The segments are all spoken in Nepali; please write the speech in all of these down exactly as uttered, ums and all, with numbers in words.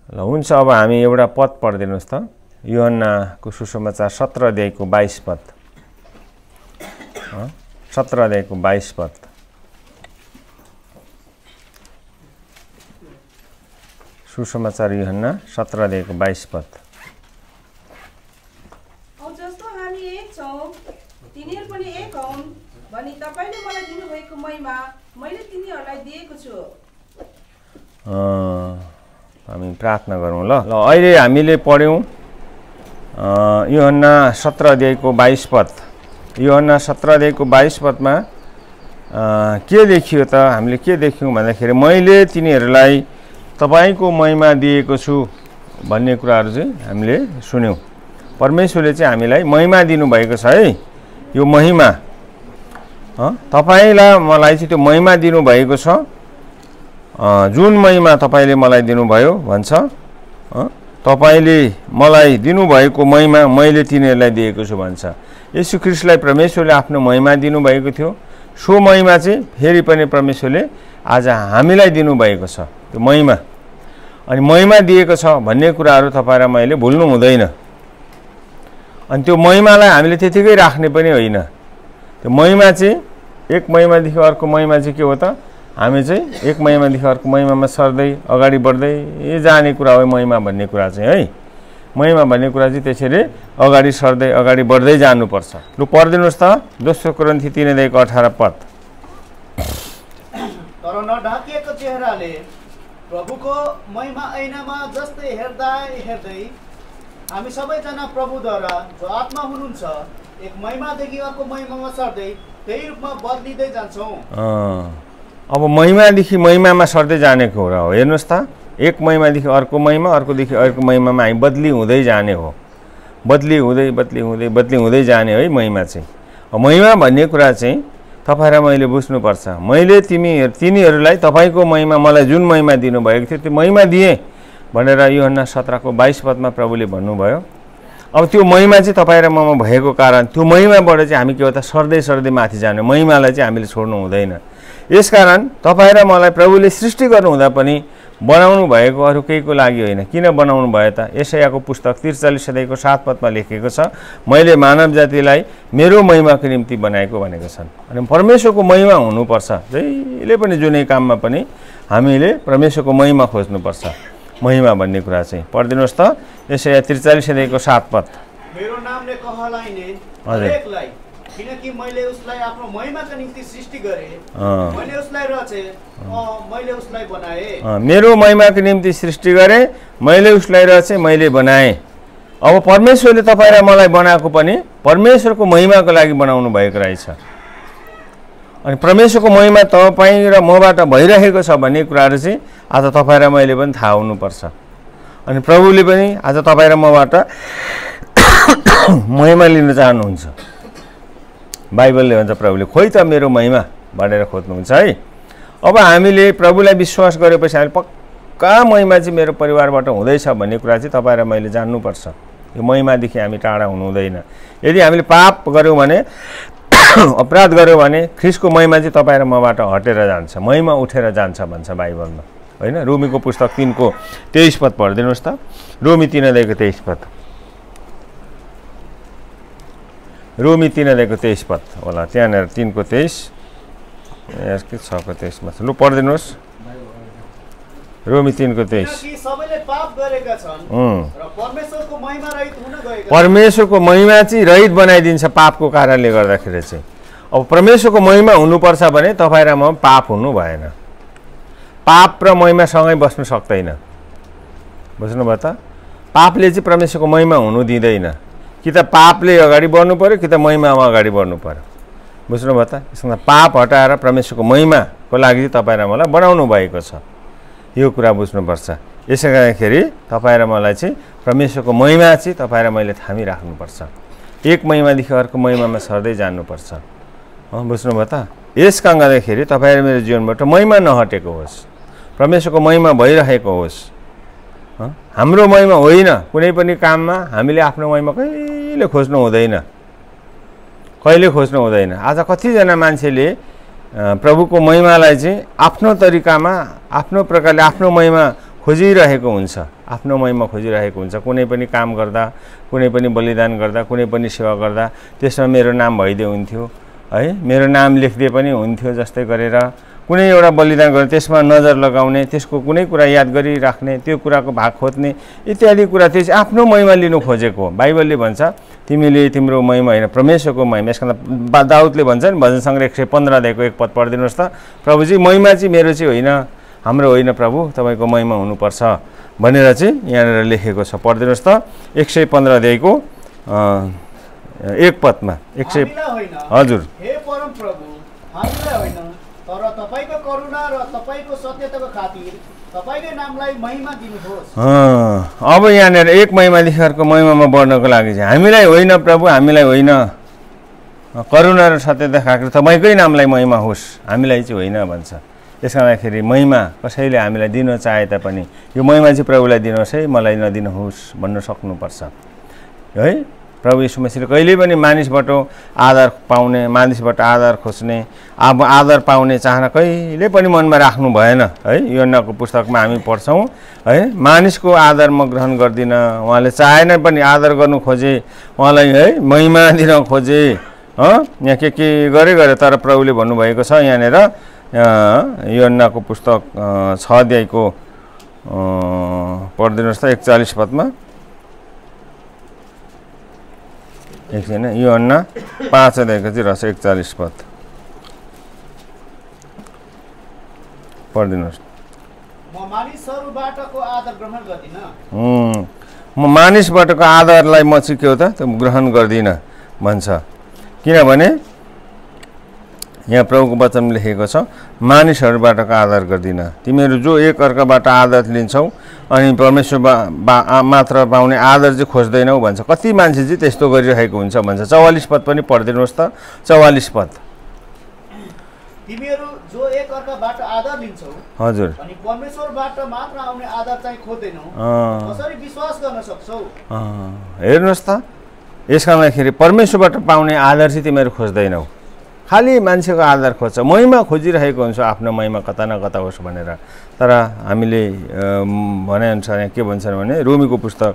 ल हुन्छ अब हामी एउटा पद पढिदिनुस् त यूहन्नाको सुसमाचार सत्र अध्यायको बाइस पद सत्र अध्यायको बाइस पद सुसमाचार यूहन्ना सत्र अध्यायको बाइस पद जस्तो हामी एक छौं तिनीहरू पनि एक हुन् भनी तपाईले मलाई दिनुभएको महिमा मैले तिनीहरूलाई दिएको छु। हामी प्रार्थना गरौँ ल ल अहिले हामीले पढ्यौं यूहन्ना सत्र अध्यायको बाइस पद यूहन्ना सत्र अध्यायको बाइस पदमा के लेखियो त हामीले के देख्यौं भन्दाखेरि मैले तिनीहरूलाई तपाईको महिमा दिएको छु भन्ने कुराहरु चाहिँ हामीले सुन्यौं। परमेश्वरले चाहिँ हामीलाई महिमा दिनु भएको छ है। यो महिमा ह तपाईलाई मलाई चाहिँ त्यो महिमा दिनु भएको छ। जुन महिमा तपाईले मलाई दिनुभयो भन्छ तपाईले मलाई दिनुभएको महिमा मैले तिनीहरूलाई दिएको छु भन्छ। येशू ख्रीष्टलाई परमेश्वरले आफ्नो महिमा दिनु भएको थियो। सो महिमा चाहिँ फेरि पनि परमेश्वरले आज हामीलाई दिनु भएको छ। त्यो महिमा अनि महिमा दिएको छ भन्ने कुराहरु तपाईं र मैले भुल्नु हुँदैन। अनि त्यो महिमालाई हामीले त्यतिकै राख्ने पनि होइन। त्यो महिमा चाहिँ एक महिमादेखि अर्को महिमा चाहिँ के हो त हामी चाहिँ एक महिमादेखि अर्को महिमामा सर्दै अगाडि बढ्दै जाने कुरा हो महिमा भन्ने कुरा चाहिँ है। महिमा भन्ने कुरा चाहिँ त्यसरी अगाडि सर्दै अगाडि बढ्दै जानुपर्छ। लु पढिदिनुस् त दोस्रो कोरिन्थी तीन अध्यायको अठार पद तर नढाकिएको चेहराले प्रभुको महिमा ऐनामा जस्तै हेर्दा हेर्दै हामी सबैजना प्रभुद्वारा जो आत्मा हुनुहुन्छ एक महिमादेखि अर्को महिमामा सर्दै त्यही रूपमा बदलिँदै जान्छौं। अब महिमादेखि महिमामा सर्दै जानेको कुरा हो। हेर्नुस् त एक महिमादेखि अर्को महिमा अर्कोदेखि अर्को महिमामा हामी बदली हुँदै जाने हो। बदली हुँदै बदली हुँदै बदली हुँदै जाने है महिमा चाहिँ। महिमा भन्ने कुरा चाहिँ तपाईं र मैले बुझ्नुपर्छ। मैले तिमी तिनीहरूलाई तपाईको महिमा मलाई जुन महिमा दिनुभएको थियो त्यो महिमा दिए भनेर यूहन्ना सत्र को बाइस पदमा प्रभुले भन्नुभयो। अब त्यो महिमा चाहिँ तपाईं र ममा भएको कारण त्यो महिमाबाट चाहिँ हामी के हो त सर्दै सर्दै माथि जाने महिमालाई चाहिँ हामीले छोड्नु हुँदैन। यसकारण तपाईं र मलाई प्रभुले सृष्टि गर्नु हुँदा पनि बनाउनु भएको अरु केहीको लागि होइन। किन बनाउनु भयो त? यशायाको पुस्तक त्रिचालीस अध्यायको सात पदमा लेखेको छ मैले मानव जातिलाई मेरो महिमाको निम्ति बनाएको भनेको छन्। अनि परमेश्वरको महिमा हुनुपर्छ। जहिले पनि जुनै काममा पनि हामीले परमेश्वरको महिमा खोज्नुपर्छ। महिमा भन्ने कुरा चाहिँ पढिदिनुस् त यशाया त्रिचालीस अध्यायको सात पद मेरो नामले कहलाइने हरेकलाई किनकि मैले उसलाई आफ्नो महिमाका निम्ति सृष्टि गरे मैले उसलाई रचे मैले उसलाई बनाए। मेरो महिमाको निम्ति सृष्टि गरे मैले उसलाई रचे मैले बनाए। अब परमेश्वरले तपाईं र मलाई बनाएको पनि परमेश्वरको महिमाको लागि बनाउनु भएको रहेछ। अनि परमेश्वरको महिमा तपाईं र मबाट भइरहेको छ भन्ने कुराहरु चाहिँ आज तपाईं र मैले पनि थाहा हुनुपर्छ। अनि प्रभुले पनि आज तपाईं र मबाट महिमा लिन चाहनुहुन्छ। बाइबलले भन्छ प्रभुले खोइ त मेरो महिमा भनेर खोज्नुहुन्छ है। अब हामीले प्रभुलाई विश्वास गरेपछि हामी पक्का महिमा चाहिँ मेरो परिवारबाट हुँदैछ भन्ने कुरा चाहिँ तपाईं र मैले जान्नुपर्छ। यो महिमादेखि हामी टाढा हुनु हुँदैन। यदि हामीले पाप गर्यौं भने अपराध गर्यौं भने ख्रीष्टको महिमा चाहिँ तपाईं र मबाट हटेर जान्छ महिमा उठेर जान्छ भन्छ बाइबलमा हैन। रोमीको पुस्तक तीन को तेइस पद पढिदिनुस् त रोमी तीन अध्यायको तेइस पद रोमी तीन अध्यायको तेइस पद होला त्यहाँनेर तीन को तेइस यसको छ को तेइस मा लु पढिदिनुस् रोमी तीन को तेइस सबैले पाप गरेका छन् र परमेश्वरको महिमा रहित हुन गएका परमेश्वरको महिमा चाहिँ रहित बनाइदिन्छ पापको कारणले गर्दाखेरि चाहिँ। अब परमेश्वरको महिमा हुनुपर्छ भने तपाईं र म पाप हुनु भएन। पाप र महिमा सँगै बस्न सक्दैन। बुझ्नुभयो त? पापले चाहिँ परमेश्वरको महिमा हुनु दिँदैन। कि त पापले अगाडि बढ्नु पर्यो कि त महिमामा अगाडि बढ्नु पर्यो। बुझ्नुभयो त? यसमा पाप हटाएर परमेश्वरको महिमाको लागि तपाईं र मलाई बनाउनु भएको छ। यो कुरा बुझ्नुपर्छ। यसै गर्दाखेरि तपाईं र मलाई चाहिँ परमेश्वरको महिमा चाहिँ तपाईं र मैले थामिराख्नुपर्छ। एक महिमादेखि अर्को महिमामा सर्दै जानुपर्छ। बुझ्नुभयो त? यस कारणले गर्दाखेरि तपाईं र मेरो जीवनबाट महिमा नहटेको होस्। परमेश्वरको महिमा भइरहेको होस्। हाम्रो महिमा होइन। कुनै पनि काममा हामीले आफ्नो महिमा कहिले खोज्नु हुँदैन। कहिले खोज्नु हुँदैन। आज कतिजना मान्छेले प्रभुको महिमालाई चाहिँ आफ्नो तरिकामा आफ्नो प्रकारले आफ्नो महिमा खोजिरहेको हुन्छ, आफ्नो महिमा खोजिरहेको हुन्छ। कुनै पनि काम गर्दा, कुनै पनि बलिदान गर्दा, कुनै पनि सेवा गर्दा त्यसमा मेरो नाम भइदिए हुन्थ्यो है, मेरो नाम लेखिदिए पनि हुन्थ्यो जस्तै गरेर कुनै एउटा बलिदान गरेर त्यसमा नजर लगाउने, त्यसको कुनै कुरा याद गरिराख्ने, त्यो कुराको भाग खोज्ने इत्यादि कुरा त्यो चाहिँ आफ्नो महिमा लिनु खोजेको हो। बाइबलले भन्छ तिमीले तिम्रो महिमा होइन परमेश्वरको महिमा। यसका दाउदले भन्छ नि भजन सङ्ग्रह एक सय पन्ध्रदेखिको एक पद पढिदिनुहोस् त, प्रभुजी महिमा चाहिँ मेरो चाहिँ होइन, हाम्रो होइन प्रभु, तपाईँको महिमा हुनुपर्छ भनेर चाहिँ यहाँनिर लेखेको छ। पढिदिनुहोस् त एक सय पन्ध्रदेखिको एक पदमा। एक सय हजुर। हे परम प्रभु, हामीलाई होइन तर तपाईको करुणा र तपाईको सत्यताको खातिर तपाईकै नामलाई महिमा दिनुहोस्। अब यहाँनिर एक महिमादेखि अर्को महिमामा बढ्नको लागि चाहिँ हामीलाई होइन प्रभु, हामीलाई होइन, करुणा र सत्यता खातिर तपाईँकै नामलाई महिमा होस्, हामीलाई चाहिँ होइन भन्छ। त्यसका लागिखेरि महिमा कसैले हामीलाई दिन चाहे तापनि यो महिमा चाहिँ प्रभुलाई दिनुहोस् है, मलाई नदिनुहोस् भन्न सक्नुपर्छ है। प्रभु यीशु मसीहले कहिले पनि मानिसबाट आदर पाउने, मानिसबाट आदर खोज्ने, अब आदर पाउने चाहना कहिले पनि मनमा राख्नु भएन है। यूहन्नाको पुस्तकमा हामी पढ्छौँ है, मानिसको आदर म ग्रहण गर्दिनँ, उहाँले चाहेन पनि आदर गर्नु खोजे, उहाँलाई है महिमा दिन खोजे यहाँ के के गरे गरे, तर प्रभुले भन्नुभएको छ यहाँनिर यूहन्नाको पुस्तक छ अध्यायको पढिदिनुहोस् त एकचालिस पदमा। एकछिन, यूहन्ना पाँच अध्यायको चाहिँ रहेछ एकचालिस पद पढिदिनुहोस्। म मानिसहरूबाटको आदर ग्रहण गर्दिनँ, म मानिसबाटको आदरलाई म चाहिँ के हो त ग्रहण गर्दिनँ भन्छ। किनभने यहाँ प्रभुको वचन लेखेको छ मानिसहरूबाटको आदर गर्दिनँ, तिमीहरू जो एक अर्काबाट आदर लिन्छौ अनि परमेश्वर बा मात्र पाउने आदर चाहिँ खोज्दैनौ भन्छ। कति मान्छे चाहिँ त्यस्तो गरिरहेको हुन्छ भन्छ। चौवालिस पद पनि पढिदिनुहोस् त, चौवालिस पद। तिमीहरू जो एक अर्काबाट आदर लिन्छौ हजुर अनि परमेश्वरबाट मात्र आउने आदर चाहिँ खोज्दैनौ, कसरी विश्वास गर्न सक्छौ? हेर्नुहोस् त, यसका लागिखेरि परमेश्वरबाट पाउने आदर चाहिँ तिमीहरू खोज्दैनौ, खालि मान्छेको आदर खोज्छ, महिमा खोजिरहेको हुन्छ, आफ्नो महिमा कता न कता होस् भनेर। तर हामीले भनेअनुसार के भन्छन् भने रोमीको पुस्तक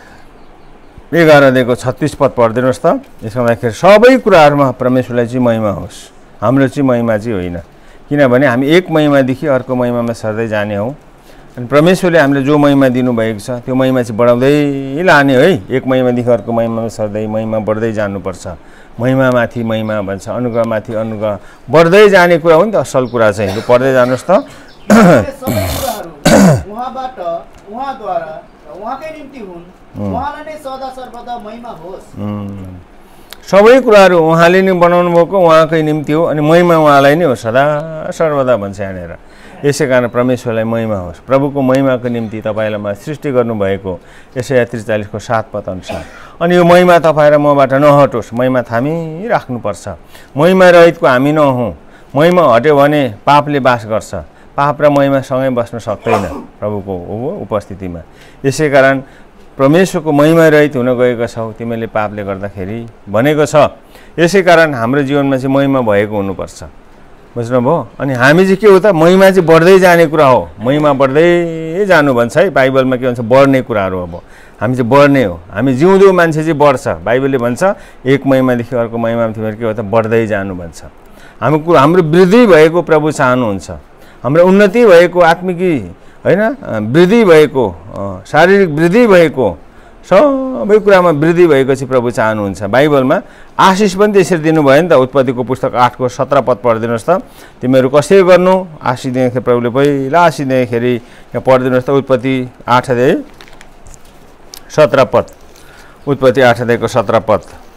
एघार अध्यायको छत्तिस पद पढिदिनुहोस् त। यसमा भन्दाखेरि सबै कुराहरूमा परमेश्वरलाई चाहिँ महिमा होस्, हाम्रो चाहिँ महिमा चाहिँ होइन। किनभने हामी एक महिमादेखि अर्को महिमामा सर्दै जाने हौँ अनि परमेश्वरले हामीले जो महिमा दिनुभएको छ त्यो महिमा चाहिँ बढाउँदै लाने है। एक महिमादेखि अर्को महिमामा सर्दै महिमा बढ्दै जानुपर्छ। महिमामाथि महिमा भन्छ, अनुग्रहमाथि अनुग्रह बढ्दै जाने कुरा हो नि त असल कुरा चाहिँ। लु पढ्दै जानुहोस् त। सबै कुराहरू उहाँबाट, उहाँद्वारा र उहाँकै निम्ति हुन्, उहाँलाई नै सदा सर्वदा महिमा होस्। सबै कुराहरू उहाँले नै बनाउनु भएको, उहाँकै निम्ति हो अनि महिमा उहाँलाई नै हो सदा सर्वदा भन्छ यहाँनिर। यसै कारण परमेश्वरलाई महिमा होस्, प्रभुको महिमाको निम्ति तपाईँलाई म सृष्टि गर्नुभएको यसै त्रिचालिसको सात पद अनुसार। अनि यो महिमा तपाईँ र मबाट नहटोस्, महिमा थामिराख्नुपर्छ। महिमा रहितको हामी नहौँ, महिमा हट्यो भने पापले बास गर्छ, पाप र महिमा सँगै बस्न सक्दैन प्रभुको उपस्थितिमा। यसै कारण परमेश्वरको महिमा रहित हुन गएको छौ तिमीले पापले गर्दाखेरि भनेको छ। यसै कारण हाम्रो जीवनमा चाहिँ महिमा भएको हुनुपर्छ, बुझ्नुभयो? अनि हामी चाहिँ के हो त, महिमा चाहिँ बढ्दै जाने कुरा हो, महिमा बढ्दै जानु भन्छ है। बाइबलमा के भन्छ, बढ्ने कुराहरू। अब हामी चाहिँ बढ्ने हो, हामी जिउँदो मान्छे चाहिँ बढ्छ। बाइबलले भन्छ एक महिमादेखि अर्को महिमामा तिमीहरू के हो त बढ्दै जानु भन्छ। हाम्रो हाम्रो वृद्धि भएको प्रभु चाहनुहुन्छ, हाम्रो उन्नति भएको, आत्मिकी होइन वृद्धि भएको, शारीरिक वृद्धि भएको, सबै कुरामा वृद्धि भएको चाहिँ प्रभु चाहनुहुन्छ। बाइबलमा आशिष पनि त्यसरी दिनुभयो नि त। उत्पत्तिको पुस्तक आठको सत्र पद पढिदिनुहोस् त। तिमीहरू कसरी गर्नु आशिष दिँदाखेरि प्रभुले पहिला आशिष दिँदाखेरि यहाँ पढिदिनुहोस् त। उत्पत्ति आठ अध्याय सत्र पद, उत्पत्ति आठ अध्यायको सत्र पद।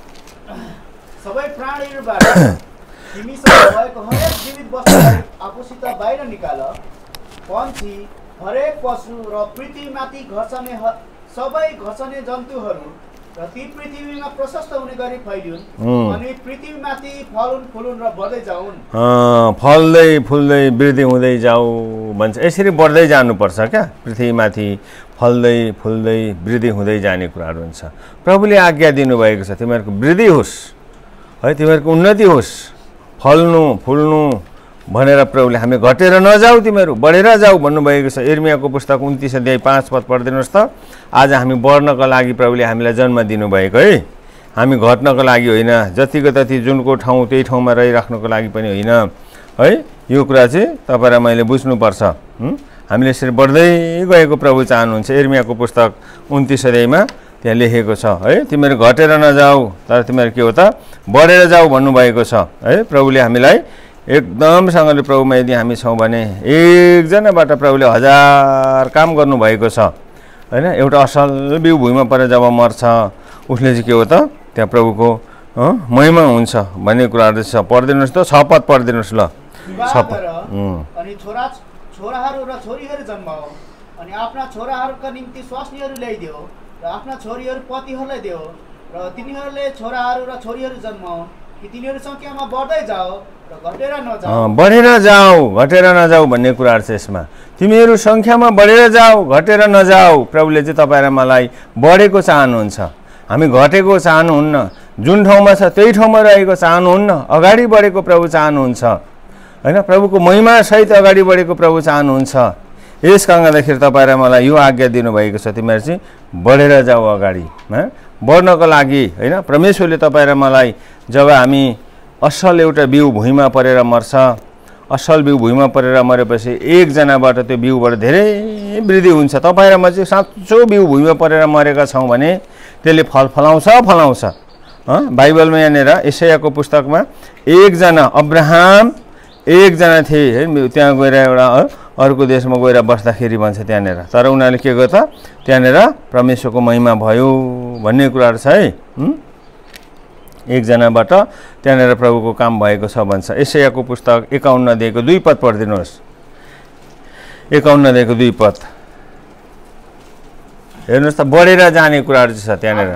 सबै प्राणीहरूबाट तिमीसँग भएको हरेक जीवित वस्तुलाई आफूसित बाहिर निकाल, पन्छी, हरेक पशु र पृथ्वीमाथि घर्षने सबै घर्षने जन्तुहरू र ती पृथ्वीमा प्रशस्त हुने गरी फैलिउन् अनि पृथ्वीमाथि फलुन् फुलुन् र बढ्दै जाउन्। फल्दै फुल्दै वृद्धि हुँदै जाऊ भन्छ। यसरी बढ्दै जानुपर्छ क्या, पृथ्वीमाथि फल्दै फुल्दै वृद्धि हुँदै जाने कुराहरू हुन्छ। प्रभुले आज्ञा दिनुभएको छ तिमीहरूको वृद्धि होस् है, तिमीहरूको उन्नति होस्, फल्नु फुल्नु भनेर प्रभुले हामी घटेर नजाऊ तिमीहरू बढेर जाऊ भन्नुभएको छ। इर्मियाको पुस्तक उन्तिस अध्याय पाँच पद पढिदिनुहोस् त। आज हामी बढ्नको लागि प्रभुले हामीलाई जन्म दिनुभएको है, हामी घट्नको लागि होइन, जतिको तति जुनको ठाउँ त्यही ठाउँमा रहिराख्नुको लागि पनि होइन है। यो कुरा चाहिँ तपाईँ र मैले बुझ्नुपर्छ। हामीले यसरी बढ्दै गएको प्रभु चाहनुहुन्छ। इर्मियाको पुस्तक उन्तिस अध्यायमा त्यहाँ लेखेको छ है, तिमीहरू घटेर नजाऊ तर तिमीहरू के हो त बढेर जाऊ भन्नुभएको छ है। प्रभुले हामीलाई एकदमसँगले प्रभुमा यदि हामी छौँ भने एकजनाबाट प्रभुले हजार काम गर्नुभएको छ होइन। एउटा असल बिउ भुइँमा परेर जब मर्छ उसले चाहिँ के हो त त्यहाँ प्रभुको महिमा हुन्छ भन्ने कुराहरू छ। पढिदिनुहोस् त, छ पद पढिदिनुहोस् ल। छ पद अनि छोरा छोराहरू र छोरीहरू जन्माओ अनि आफ्ना छोराहरूका निम्ति स्वास्नीहरू ल्याइदियो र आफ्ना छोरीहरू पतिहरूलाई दियो र तिनीहरूले छोराहरू र छोरीहरू जन्माओ कि तिनीहरू सङ्ख्यामा बढ्दै जाओ र घटेर नजाऊ। बढेर जाऊ घटेर नजाऊ भन्ने कुराहरू छ यसमा। तिमीहरू सङ्ख्यामा बढेर जाऊ घटेर नजाऊ। प्रभुले चाहिँ तपाईँ र मलाई बढेको चाहनुहुन्छ, हामी घटेको चाहनुहुन्न। जुन ठाउँमा छ त्यही ठाउँमा रहेको चाहनुहुन्न, अगाडि बढेको प्रभु चाहनुहुन्छ होइन। प्रभुको महिमासहित अगाडि बढेको प्रभु चाहनुहुन्छ। यस कारणले गर्दाखेरि तपाईँ र मलाई यो आज्ञा दिनुभएको छ, तिमीहरू चाहिँ बढेर जाऊ अगाडि बढ्नको लागि होइन। परमेश्वरले तपाईँ र मलाई जब हामी असल एउटा बिउ भुइँमा परेर मर्छ, असल बिउ भुइँमा परेर मरेपछि एकजनाबाट त्यो बिउबाट धेरै वृद्धि हुन्छ। तपाईँ र म चाहिँ साँचो बिउ भुइँमा परेर मरेका छौँ भने त्यसले फल फलाउँछ फलाउँछ। बाइबलमा यहाँनिर यशायाको पुस्तकमा एकजना अब्राहम एकजना थिए है, त्यहाँ गएर एउटा अर्को देशमा गएर बस्दाखेरि भन्छ त्यहाँनिर, तर उनीहरूले के गर्छ त्यहाँनिर परमेश्वरको महिमा भयो भन्ने कुराहरू छ है। एकजनाबाट त्यहाँनिर प्रभुको काम भएको छ भन्छ। यशायाको पुस्तक एकाउन्न अध्यायको दुई पद पढिदिनुहोस्। एकाउन्न अध्यायको दुई पद हेर्नुहोस् त, बढेर जाने कुराहरू छ त्यहाँनिर।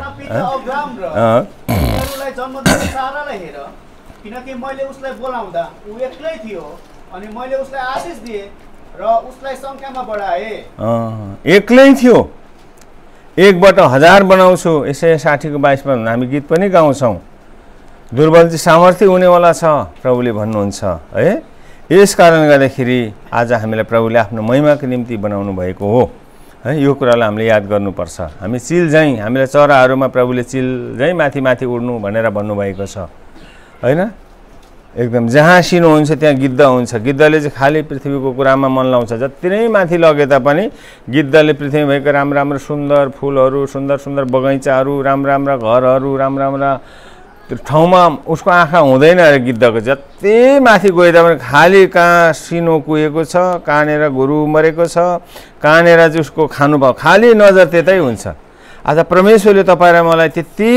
किनकि मैले उसलाई बोलाउँदा ऊ एक्लै थियो अनि मैले उसलाई आशिष दिएँ र उसलाई सङ्ख्यामा बढाएँ। एक्लै थियो, एकबाट हजार बनाउँछु। यसै साठीको बाइसमा हामी गीत पनि गाउँछौँ, दुर्बल चाहिँ सामर्थ्य हुनेवाला छ प्रभुले भन्नुहुन्छ है। यस कारणले गर्दाखेरि आज हामीलाई प्रभुले आफ्नो महिमाको निम्ति बनाउनु भएको हो है। यो कुरालाई हामीले याद गर्नुपर्छ। हामी चिल झैँ, हामीलाई चराहरूमा प्रभुले चिल झैँ माथि माथि उड्नु भनेर भन्नुभएको छ होइन। एकदम जहाँ सिनो हुन्छ त्यहाँ गिद्ध हुन्छ। गिद्धले चाहिँ खालि पृथ्वीको कुरामा मन लाउँछ। जति नै माथि लगे तापनि गिद्धले पृथ्वी भएको राम्रो राम्रो सुन्दर फुलहरू, सुन्दर सुन्दर बगैँचाहरू, राम्रा राम्रा घरहरू, राम्रा राम्रा त्यो ठाउँमा उसको आँखा हुँदैन अरे गिद्धको। जति माथि गए तापनि खालि कहाँ सिनो कुहेको छ, कहाँनिर गोरु मरेको छ, कहाँनिर चाहिँ उसको खानु भयो, खालि नजर त्यतै हुन्छ। आज परमेश्वरले तपाईँ र मलाई त्यति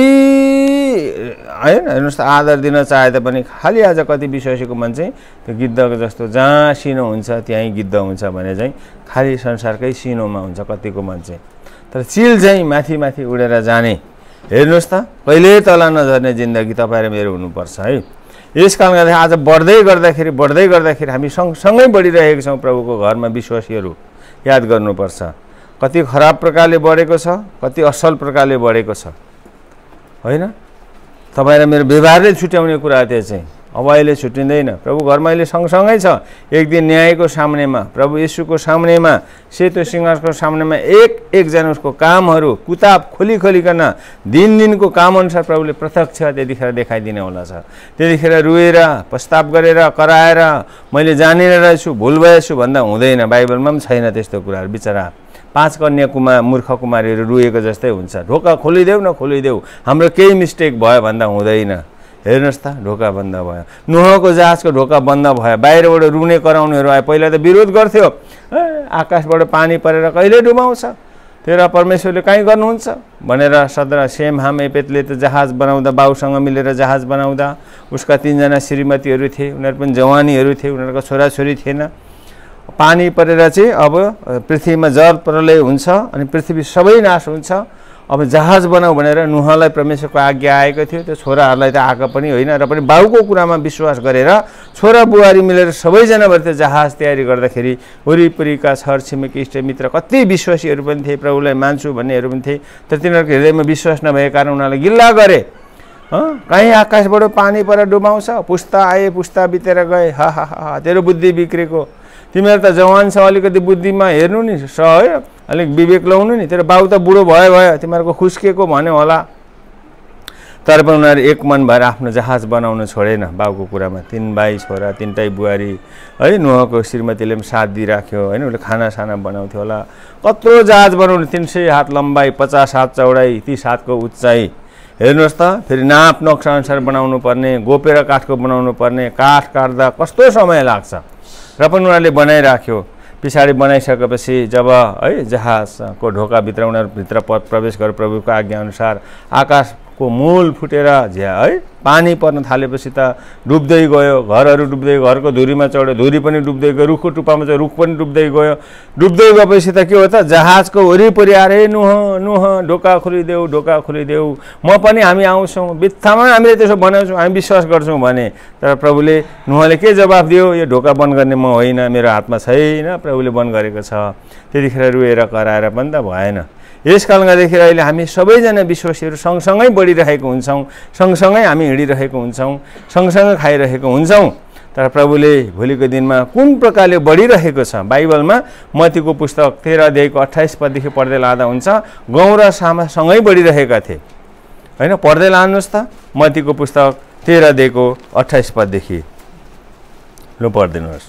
होइन हेर्नुहोस् त आदर दिन चाहे तापनि खालि आज कति विश्वासीको मन चाहिँ त्यो गिद्धको जस्तो जहाँ सिनो हुन्छ त्यहीँ गिद्ध हुन्छ भने चाहिँ खालि संसारकै सिनोमा हुन्छ कतिको मन चाहिँ। तर चिल चाहिँ माथि माथि उडेर जाने, हेर्नुहोस् त कहिल्यै तल नझर्ने जिन्दगी तपाईँ र मेरो हुनुपर्छ है। यस कारणले गर्दा आज बढ्दै गर्दाखेरि बढ्दै गर्दाखेरि हामी सँगसँगै बढिरहेका छौँ प्रभुको घरमा विश्वासीहरू। याद गर्नुपर्छ कति खराब प्रकारले बढेको छ, कति असल प्रकारले बढेको छ होइन। तपाईँ र मेरो व्यवहारले छुट्याउने कुरा त्यो चाहिँ अब अहिले छुट्टिँदैन। प्रभु घरमा अहिले सँगसँगै छ। एक दिन न्यायको सामनेमा, प्रभु येशूको सामनेमा, सेतो सिंहासनको सामनेमा एक एकजना उसको कामहरू किताब खोली खोलिकन दिन दिनको कामअनुसार प्रभुले प्रत्यक्ष त्यतिखेर देखाइदिने होला छ। त्यतिखेर रुएर प्रस्ताव गरेर कराएर मैले जानेर रहेछु भुल भएछु भन्दा हुँदैन। बाइबलमा पनि छैन त्यस्तो कुराहरू। बिचरा पाँच कन्या कुमार मूर्ख कुमारीहरू रुएको जस्तै हुन्छ। ढोका खोलिदेऊ न खोलिदेऊ, हाम्रो केही मिस्टेक भयो भन्दा हुँदैन। हेर्नुहोस् त ढोका बन्द भयो, नोहको जहाजको ढोका बन्द भयो, बाहिरबाट रुने कराउनेहरू आए। पहिला त विरोध गर्थ्यो, आकाशबाट पानी परेर कहिले डुबाउँछ तेरा परमेश्वरले कहीँ गर्नुहुन्छ भनेर। सदरा सेम हाम एपेतले त जहाज बनाउँदा बाउसँग मिलेर जहाज बनाउँदा उसका तिनजना श्रीमतीहरू थिए, उनीहरू पनि जवानीहरू थिए, उनीहरूको छोराछोरी थिएन। पानी परेर चाहिँ अब पृथ्वीमा जल प्रलय हुन्छ अनि पृथ्वी सबै नाश हुन्छ। अब जहाज बनाऊ भनेर नुहलाई परमेश्वरको आज्ञा आएको थियो। त्यो छोराहरूलाई त आएको पनि होइन र पनि बाउको कुरामा विश्वास गरेर छोरा बुहारी मिलेर सबैजनाबाट त्यो जहाज तयारी गर्दाखेरि वरिपरिका छर छिमेकी इष्टमित्र कति विश्वासीहरू पनि थिए, प्रभुलाई मान्छु भन्नेहरू पनि थिए। तर तिनीहरूको हृदयमा विश्वास नभएको कारण उनीहरूलाई गिल्ला गरे कहीँ आकाशबाट पानी पर डुबाउँछ, पुस्ता आए पुस्ता बितेर गए, हा हा हा तेरो बुद्धि बिग्रेको, तिमीहरू त जवान छ अलिकति बुद्धिमा हेर्नु नि स है, अलिक विवेक लाउनु नि, तेरो बाउ त बुढो भयो भयो तिमीहरूको खुस्किएको भन्यो होला। तर पनि उनीहरू एक मन भएर आफ्नो जहाज बनाउन छोडेन बाउको कुरामा। तीन भाइ छोरा, तीनटै बुहारी है, नुहको श्रीमतीले पनि साथ दिइराख्यो होइन, उसले खानासाना बनाउँथ्यो होला। कत्रो जहाज बनाउनु, तिन सय हात लम्बाइ, पचास हात चौडाइ, तीस हातको उचाइ। हेर्नुहोस् त, फेरि नाप नक्सा अनुसार बनाउनु पर्ने, गोपेर काठको बनाउनु पर्ने, काठ काट्दा कस्तो समय लाग्छ। र पनि उनीहरूले बनाइराख्यो। पछाडि बनाइसकेपछि जब है जहाजको ढोकाभित्र उनीहरू भित्र प्रवेश गरे प्रभुको आज्ञाअनुसार, आकाशको मूल फुटेर झ्या है पानी पर्न थालेपछि त डुब्दै गयो, घरहरू डुब्दै, घरको धुरीमा चढ्यो, धुरी पनि डुब्दै गयो, रुखको टुप्पामा चाहिँ रुख पनि डुब्दै गयो। डुब्दै गएपछि त के हो त, जहाजको वरिपरि आएर नुह नुह ढोका खोलिदेऊ, ढोका खोलिदेऊ, म पनि हामी आउँछौँ, बित्थामा हामीले त्यसो बनाउँछौँ, हामी विश्वास गर्छौँ भने। तर प्रभुले नुहले के जवाफ दियो, यो ढोका बन्द गर्ने म होइन, मेरो हातमा छैन, प्रभुले बन्द गरेको छ। त्यतिखेर रुएर कराएर पनि त भएन। यस कारणदेखि अहिले हामी सबैजना विश्वासीहरू सँगसँगै बढिरहेको हुन्छौँ, सँगसँगै हामी हिँडिरहेको हुन्छौँ, सँगसँगै खाइरहेको हुन्छौँ। तर प्रभुले भोलिको दिनमा कुन प्रकारले बढिरहेको छ, बाइबलमा मत्तीको पुस्तक तेह्र अध्यायको अट्ठाइस पददेखि पढ्दै लाँदा हुन्छ, गहुँ र सामा सँगै बढिरहेका थिए होइन। पढ्दै लानुहोस् त मत्तीको पुस्तक तेह्र अध्यायको अट्ठाइस पददेखि, लु पढिदिनुहोस्।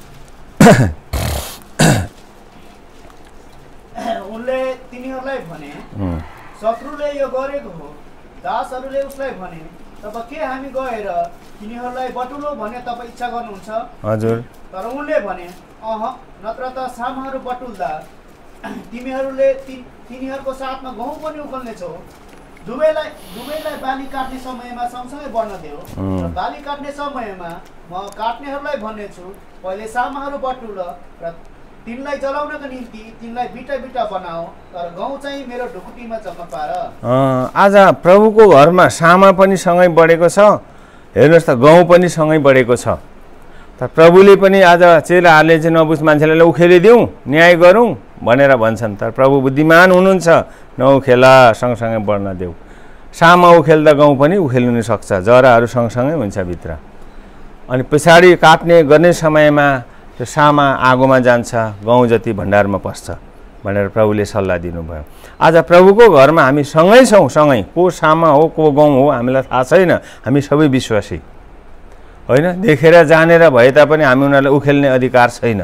उनले तिनीहरूलाई भने, शत्रुले यो गरेको हो। दासहरूले उसलाई भने, तब के हामी गएर तिनीहरूलाई बटुलो भने तपाईँ इच्छा गर्नुहुन्छ? हजुर। तर उनले भने, अह, नत्र त सामहरू बटुल्दा तिमीहरूले तिनीहरूको साथमा गहुँ पनि उखल्नेछौ। दुवैलाई दुवैलाई बाली काट्ने समयमा सँगसँगै बढ्न देऊ। र बाली काट्ने समयमा म काट्नेहरूलाई भन्नेछु, पहिले सामाहरू बटुल र तिनलाई जलाउनको निम्ति तिनलाई बिटा बिटा बनाऊ, तर गहुँ चाहिँ मेरो ढुकुटीमा जम्मा पार। आज प्रभुको घरमा सामा पनि सँगै बढेको छ, हेर्नुहोस् त गहुँ पनि सँगै बढेको छ। तर प्रभुले पनि आज चेलाहरूले चाहिँ नबुझ मान्छेलाई उखेलिदिउँ, न्याय गरौँ भनेर भन्छन्। तर प्रभु बुद्धिमान हुनुहुन्छ, नउखेला, सँगसँगै बढ्न देऊ। सामा उखेल्दा गहुँ पनि उखेलिनु सक्छ, जराहरू सँगसँगै हुन्छ भित्र। अनि पछाडि काट्ने गर्ने समयमा त्यो सामा आगोमा जान्छ, गहुँ जति भण्डारमा पस्छ भनेर प्रभुले सल्लाह दिनुभयो। आज प्रभुको घरमा हामी सँगै छौँ, सँगै। को सामा हो को गहुँ हो हामीलाई थाहा छैन, हामी सबै विश्वासी होइन। देखेर जानेर भए तापनि हामी उनीहरूलाई उखेल्ने अधिकार छैन,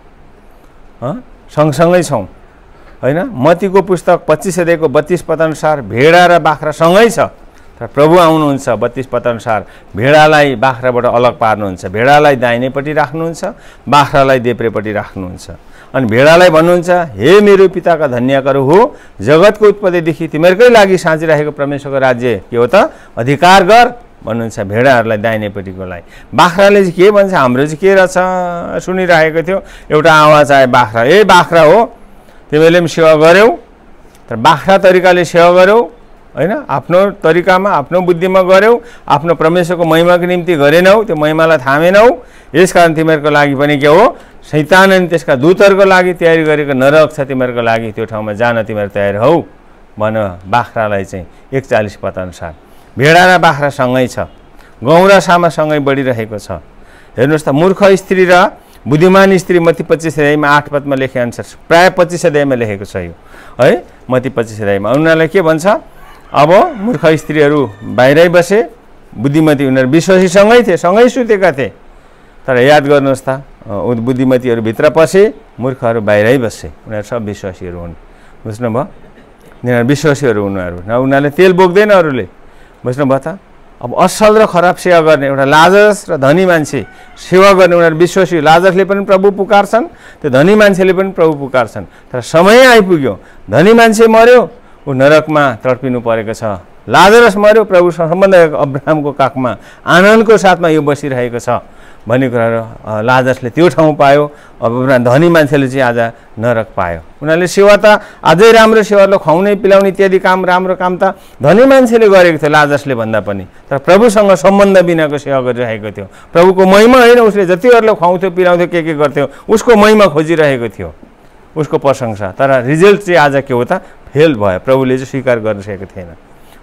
सँगसँगै छौँ होइन। मत्तीको पुस्तक पच्चिस अध्यायको बत्तीस पदअनुसार भेडा र बाख्रा सँगै छ। तर प्रभु आउनुहुन्छ बत्तीस पदअनुसार भेडालाई बाख्राबाट अलग पार्नुहुन्छ, भेडालाई दाहिनेपट्टि राख्नुहुन्छ, बाख्रालाई देब्रेपट्टि राख्नुहुन्छ। अनि भेडालाई भन्नुहुन्छ, हे मेरो पिताका धन्यहरू हो, जगतको उत्पत्तिदेखि तिमीहरूकै लागि साँचिराखेको परमेश्वरको राज्य के हो त, अधिकार गर भन्नुहुन्छ भेडाहरूलाई दाहिनेपट्टिकोलाई। बाख्राले चाहिँ के भन्छ, हाम्रो चाहिँ के रहेछ सुनिरहेको थियो, एउटा आवाज आयो बाख्रा, ए बाख्रा हो तिमीले पनि सेवा गर्यौ, तर बाख्रा तरिकाले सेवा गर्यौ होइन, आफ्नो तरिकामा आफ्नो बुद्धिमा गर्यौ, आफ्नो परमेश्वरको महिमाको निम्ति गरेनौ, त्यो महिमालाई थामेनौ। यसकारण तिमीहरूको लागि पनि के हो, शैतान अनि त्यसका दूतहरूको लागि तयारी गरेको नरक छ, तिमीहरूको लागि त्यो ठाउँमा जान तिमीहरू तयार हौ भन। बाख्रालाई चाहिँ एकचालिस पदअनुसार भेडा र बाख्रा सँगै छ, गहुँ र सामा सँगै बढिरहेको छ। हेर्नुहोस् त, मूर्ख स्त्री र बुद्धिमान स्त्री मत्ती पच्चिस अध्यायमा आठ पदमा लेखे अनुसार, प्राय पच्चिस अध्यायमा लेखेको छ यो है, मत्ती पच्चिस अध्यायमा। उनीहरूलाई के भन्छ, अब मूर्ख स्त्रीहरू बाहिरै बसे, बुद्धिमती उनीहरू विश्वासीसँगै थिए, सँगै सुतेका थिए। तर याद गर्नुहोस् त, बुद्धिमतीहरू भित्र पसे, मूर्खहरू बाहिरै बसे, उनीहरू सब विश्वासीहरू हुन्, बुझ्नुभयो। उनीहरू विश्वासीहरू उनीहरू न, उनीहरूले तेल बोक्दैन अरूले, बुझ्नुभयो त। अब असल र खराब सेवा गर्ने एउटा लाजरस र धनी मान्छे सेवा गर्ने उनीहरू विश्वासी। लाजरले पनि प्रभु पुकार्छन्, त्यो धनी मान्छेले पनि प्रभु पुकार्छन्। तर समय आइपुग्यो, धनी मान्छे मर्यो, ऊ नरकमा तडपिनु परेको छ। लाजरस मर्यो, प्रभुसँग सम्बन्ध अब्राहमको काखमा आनन्दको साथमा यो बसिरहेको छ भन्ने कुराहरू लाजरसले त्यो ठाउँ पायो। अब धनी मान्छेले चाहिँ आज नरक पायो। उनीहरूले सेवा त अझै राम्रो सेवालाई खुवाउने पिलाउने इत्यादि काम, राम्रो काम त धनी मान्छेले गरेको थियो लाजरसले भन्दा पनि। तर प्रभुसँग सम्बन्ध बिनाको सेवा गरिरहेको थियो। प्रभुको महिमा होइन, उसले जतिहरूलाई खुवाउँथ्यो पिलाउँथ्यो के के गर्थ्यो, उसको महिमा खोजिरहेको थियो, उसको प्रशंसा। तर रिजल्ट चाहिँ आज के हो त, फेल भयो, प्रभुले चाहिँ स्वीकार गर्न सकेको थिएन।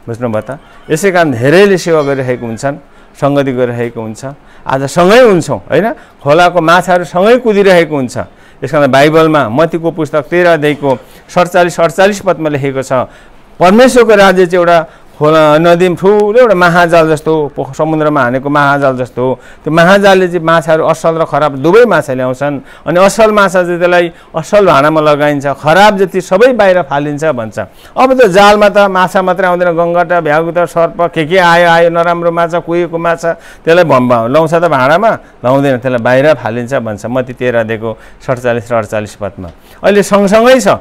बुझ्नुभयो त। यसै कारण धेरैले सेवा गरिरहेको हुन्छन्, सङ्गति गरिरहेको हुन्छ। आज सँगै हुन्छौँ होइन, खोलाको माछाहरू सँगै कुदिरहेको हुन्छ। यस कारण बाइबलमा मत्तीको पुस्तक तेह्र अध्यायको सडचालिस अडचालिस पदमा लेखेको छ, परमेश्वरको राज्य चाहिँ एउटा खोला नदीमा ठुलो एउटा महाजाल जस्तो, समुद्रमा हानेको महाजाल जस्तो हो। त्यो महाजालले चाहिँ माछाहरू असल र खराब दुवै माछा ल्याउँछन्, अनि असल माछा चाहिँ त्यसलाई असल भाँडामा लगाइन्छ, खराब जति सबै बाहिर फालिन्छ भन्छ। अब त्यो जालमा त माछा मात्रै आउँदैन, गङ्गटा भ्यागुता सर्प के के आयो आयो, नराम्रो माछा कुहेको माछा, त्यसलाई भम्बा लाउँछ त भाँडामा, लाउँदैन, त्यसलाई बाहिर फालिन्छ भन्छ मत्ती तेह्र अध्यायको सडचालिस र अडचालिस पदमा। अहिले सँगसँगै छ,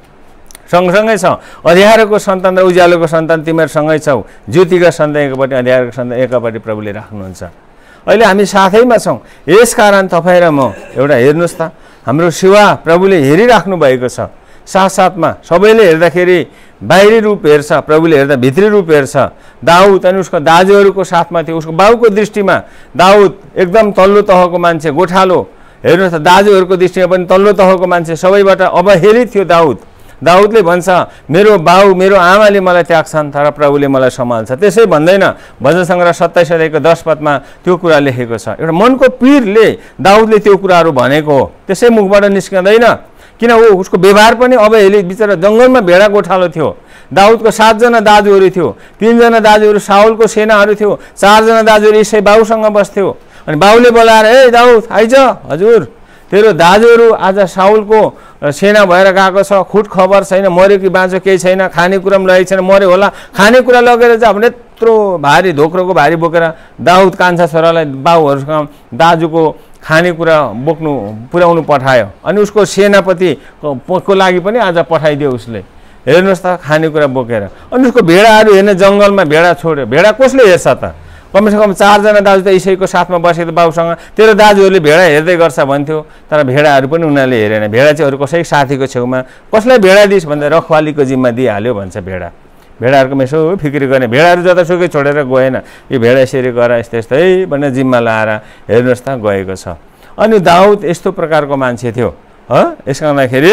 सँगसँगै छ, अँध्यारोको सन्तान र उज्यालोको सन्तान तिमीहरू सँगै छौ, ज्योतिका सन्तान एकपट्टि अँध्यारोको सन्तान एकपट्टि प्रभुले राख्नुहुन्छ। अहिले हामी साथैमा छौँ। यस कारण तपाईँ र म एउटा हेर्नुहोस् त, हाम्रो सेवा प्रभुले हेरिराख्नु भएको छ। साथसाथमा सबैले हेर्दाखेरि बाहिरी रूप हेर्छ, प्रभुले हेर्दा भित्री रूप हेर्छ। दाउद अनि उसको दाजुहरूको साथमा थियो, उसको बाउको दृष्टिमा दाउद एकदम तल्लो तहको मान्छे, गोठालो। हेर्नुहोस् त, दाजुहरूको दृष्टिमा पनि तल्लो तहको मान्छे, सबैबाट अवहेलित थियो दाउद। दाउदले भन्छ मेरो बाउ मेरो आमाले मलाई त्याग्छन् तर प्रभुले मलाई सम्हाल्छ। त्यसै भन्दैन, भजन सङ्ग्रह सत्ताइस अध्यायको दस पदमा त्यो कुरा लेखेको छ। एउटा मनको पीरले दाउदले त्यो कुराहरू भनेको हो, त्यसै मुखबाट निस्कँदैन। किन ऊ उसको व्यवहार पनि अवहेलित, बिचरा जङ्गलमा भेडा गोठालो थियो। दाउदको सातजना दाजुहरू थियो, तिनजना दाजुहरू साउलको सेनाहरू थियो, चारजना दाजुहरू इसै बाउसँग बस्थ्यो। अनि बाउले बोलाएर ए दाउद आइज, हजुर तेरो दाजुहरू आज साउलको सेना भएर गएको छ, खुट खबर छैन, मऱ्यो कि बाँचो केही छैन, खानेकुरा पनि लगेको छैन, मऱ्यो होला, खानेकुरा लगेर चाहिँ भने यत्रो भारी धोक्रोको भारी बोकेर दाउद कान्छा छोरालाई बाउहरूसँग दाजुको खानेकुरा बोक्नु पुर्याउनु पठायो। अनि उसको सेनापतिको लागि पनि आज पठाइदियो उसले, हेर्नुहोस् त खानेकुरा बोकेर। अनि उसको भेडाहरू हेर्ने जङ्गलमा भेडा छोड्यो, भेडा कसले हेर्छ त? कमसेकम चारजना दाजु त इसैको साथमा बसेको बाउसँग, तेरो दाजुहरूले भेडा हेर्दै गर्छ भन्थ्यो, तर भेडाहरू पनि उनीहरूले हेरेन। भेडा चाहिँ अरू कसै साथीको छेउमा कसलाई भेडा दिइस् भन्दा रखवालीको जिम्मा दिइहाल्यो भन्छ। भेडा भेडाहरूको यसो फिक्री गर्ने, भेडाहरू जतासुकै छोडेर गएन, यो भेडा यसरी गर यस्तो यस्तो है भनेर जिम्मा लाएर हेर्नुहोस् त गएको छ। अनि दाउद यस्तो प्रकारको मान्छे थियो ह। यस कारणखेरि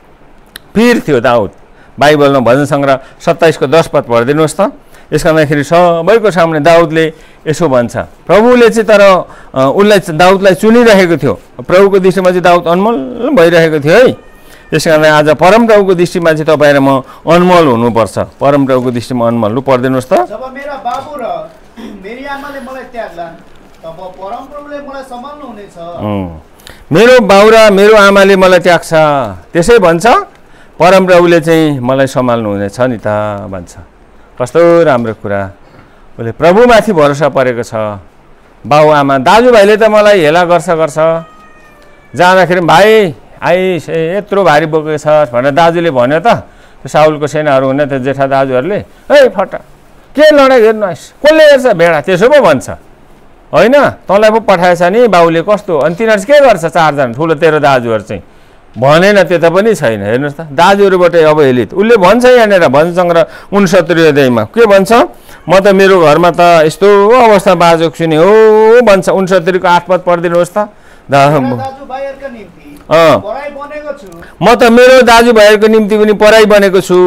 पीर थियो दाउद। बाइबलमा भजन सङ्ग्रह सत्ताइसको दस पद पढिदिनुहोस् त। यस कारणखेरि सबैको सामने दाउदले यसो भन्छ, प्रभुले चाहिँ तर उसलाई दाउदलाई चुनिरहेको थियो, प्रभुको दृष्टिमा चाहिँ दाउद अनमोल भइरहेको थियो है। यस कारण आज परमप्रभुको दृष्टिमा चाहिँ तपाईँ र म अनमोल हुनुपर्छ, परमप्रभुको दृष्टिमा अनमोल। लु पढिदिनुहोस् त। जब मेरा बाबु र मेरी आमाले मलाई त्याग्लान् तब परमप्रभुले मलाई सम्हाल्नु हुनेछ। मेरो बाउ र मेरो आमाले मलाई त्याग्छ, त्यसै भन्छ परमप्रभुले चाहिँ मलाई सम्हाल्नु हुनेछ नि त भन्छ। कस्तो राम्रो कुरा, उसले प्रभुमाथि भरोसा परेको छ। बाउ आमा दाजुभाइले त मलाई हेला गर्छ गर्छ, जाँदाखेरि भाइ आइस यत्रो भारी बोकेको छ भनेर दाजुले भन्यो त, त्यो साउलको सेनाहरू हुने त्यो जेठा दाजुहरूले, है फटा के लडाइँ हेर्नु आइस, कसले हेर्छ भेडा, त्यसो पो भन्छ होइन। तँलाई पो पठाएछ नि बाउले, कस्तो। अनि तिनीहरू चाहिँ के गर्छ, चारजना ठुलो तेरो दाजुहरू चाहिँ भनेन, त्यता पनि छैन। हेर्नुहोस् त, दाजुहरूबाट अवहेलित। उसले भन्छ यहाँनिर भजन सङ्ग्रह उनसत्तरी अध्यायमा के भन्छ, म त मेरो घरमा त यस्तो अवस्था बाजोको छु नि हो भन्छ। उनसत्तरीको आठ पद पढिदिनुहोस् त। म त मेरो दाजुभाइहरूको निम्ति पनि पढाइ बनेको छु,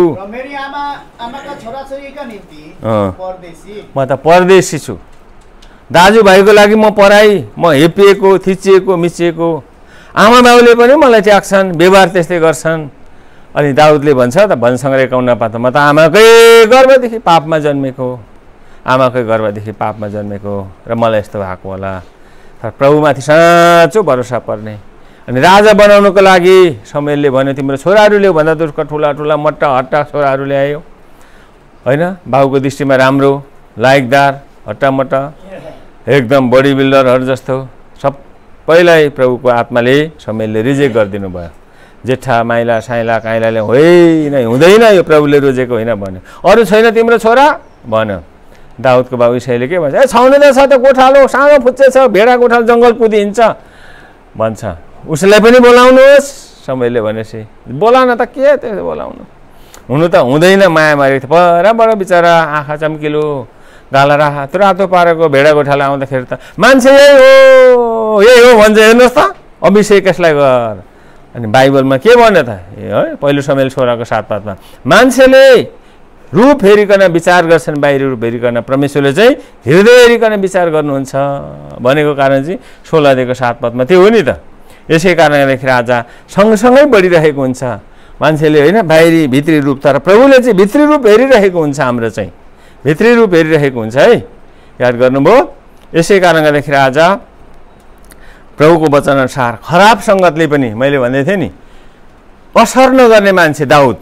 म त परदेशी छु। दाजुभाइको लागि म पढाइ, म हेपिएको थिचिएको मिचिएको। आमा बाउले पनि मलाई त्याग्छन्, व्यवहार त्यस्तै गर्छन्। अनि दाउदले भन्छ त भजन सङ्ग्रह एकाउन्न पात, म त आमाकै गर्भदेखि पापमा जन्मेको, आमाकै गर्भदेखि पापमा जन्मेको र मलाई यस्तो भएको होला। तर प्रभुमाथि साँचो भरोसा पर्ने। अनि राजा बनाउनुको लागि समयले भन्यो तिम्रो छोराहरू ल्याऊ भन्दा त उसको ठुला ठुला मट्टा हट्टा छोराहरू ल्यायो होइन। बाउको दृष्टिमा राम्रो, लायकदार, हट्टामट्टा, एकदम बडी बिल्डरहरू जस्तो सबैलाई प्रभुको आत्माले समयले रिजेक्ट गरिदिनु भयो। जेठा माइला साइला काइलाले होइन हुँदैन, यो प्रभुले रोजेको होइन भन्यो। अरू छैन तिम्रो छोरा भन्यो। दाउदको बाबु इसैले के भन्छ, ए छाउने त छ त गोठालो, सानो फुच्चे छ, भेडा गोठालो जङ्गल कुदिन्छ भन्छ। उसलाई पनि बोलाउनुहोस्, समयले भनेपछि बोलाउन त के त्यसो बोलाउनु, हुनु त हुँदैन। माया मारेको थियो परबाट, बिचरा आँखा चम्किलो, गाला राखा रातो पारेको भेडा गोठालो आउँदाखेरि त मान्छे यही हो यही हो भन्छ। हेर्नुहोस् त, अभिषेक यसलाई गर। अनि बाइबलमा के भन्यो त, ए है पहिलो समयले छोराको सात पातमा मान्छेले रूप हेरिकन विचार गर्छन्, बाहिरी रूप हेरिकन। परमेश्वरले चाहिँ हृदय हेरिकन विचार गर्नुहुन्छ भनेको कारण चाहिँ सोह्र अध्यायको सात पदमा त्यो हो नि त। यसै कारणले गर्दाखेरि आज सँगसँगै बढिरहेको हुन्छ मान्छेले होइन, बाहिरी भित्री रूप, तर प्रभुले चाहिँ भित्री रूप हेरिरहेको हुन्छ, हाम्रो चाहिँ भित्री रूप हेरिरहेको हुन्छ है, याद गर्नुभयो। यसै कारणले गर्दाखेरि आज प्रभुको वचन अनुसार खराब सङ्गतले पनि, मैले भन्दै थिएँ नि, असर नगर्ने मान्छे दाउद,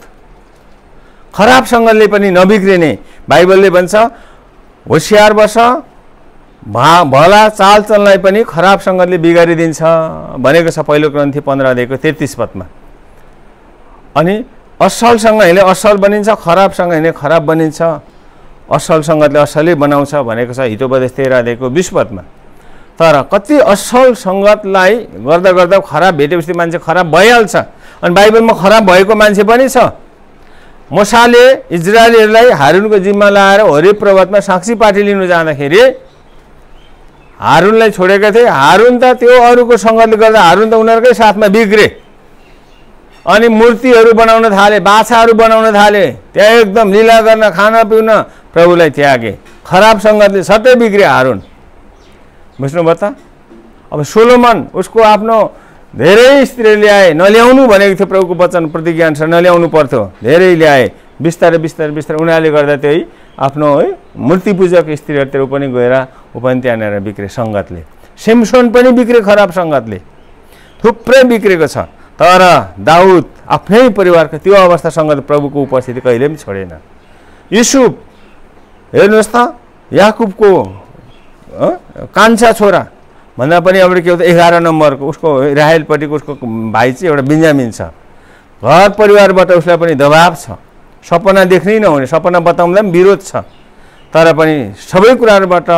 खराब सङ्गतले पनि नबिग्रिने। बाइबलले भन्छ होसियार बस, भा भला चालचलनलाई पनि खराब सङ्गतले बिगारिदिन्छ भनेको छ पहिलो ग्रन्थी पन्ध्र अध्यायको तेत्तिस पदमा। अनि असलसँग हिँड्ने असल बनिन्छ, खराबसँग हिँड्ने खराब बनिन्छ, असल सङ्गतले असलै बनाउँछ भनेको छ हितोपदेश तेह्र अध्यायको बिस पदमा। तर कति असल सङ्गतलाई गर्दा गर्दा खराब भेटेपछि मान्छे खराब भइहाल्छ। अनि बाइबलमा खराब भएको मान्छे पनि छ। मूसाले इजरायलीहरूलाई हारुनको जिम्मा लाएर होरेब पर्वतमा साक्षी पाठी लिनु जाँदाखेरि हारुनलाई छोडेका थिए। हारुन त त्यो अरूको सङ्गतले गर्दा हारुन त उनीहरूकै साथमा बिग्रे अनि मूर्तिहरू बनाउन थाले, बाछाहरू बनाउन थाले, त्यहाँ एकदम लीला गर्न, खाना पिउन प्रभुलाई त्यागे। खराब सङ्गतले सट्टै बिग्रे हारुन, बुझ्नुभयो त। अब सोलोमन उसको आफ्नो धेरै स्त्री ल्याए, नल्याउनु भनेको थियो प्रभुको वचन प्रतिज्ञा अनुसार, नल्याउनु पर्थ्यो, धेरै ल्याए। बिस्तारै बिस्तारै बिस्तारै उनीहरूले गर्दा त्यही आफ्नो है मूर्ति पूजक स्त्रीहरूतिर पनि गएर ऊ पनि त्यहाँनिर बिग्रे सङ्गतले। सिमसोन पनि बिग्रे खराब सङ्गतले, थुप्रै बिग्रेको छ। तर दाउद आफ्नै परिवारको त्यो अवस्थासँग प्रभुको उपस्थिति कहिले पनि छोडेन। युसुफ हेर्नुहोस् त, याकुबको कान्छा छोरा भन्दा पनि अब के हो त एघार नम्बरको उसको राहेलपट्टिको उसको भाइ चाहिँ एउटा बिन्जामिन छ। घर परिवारबाट उसलाई पनि दबाब छ, सपना देख्नै नहुने, सपना बताउँदा पनि विरोध छ। तर पनि सबै कुराहरूबाट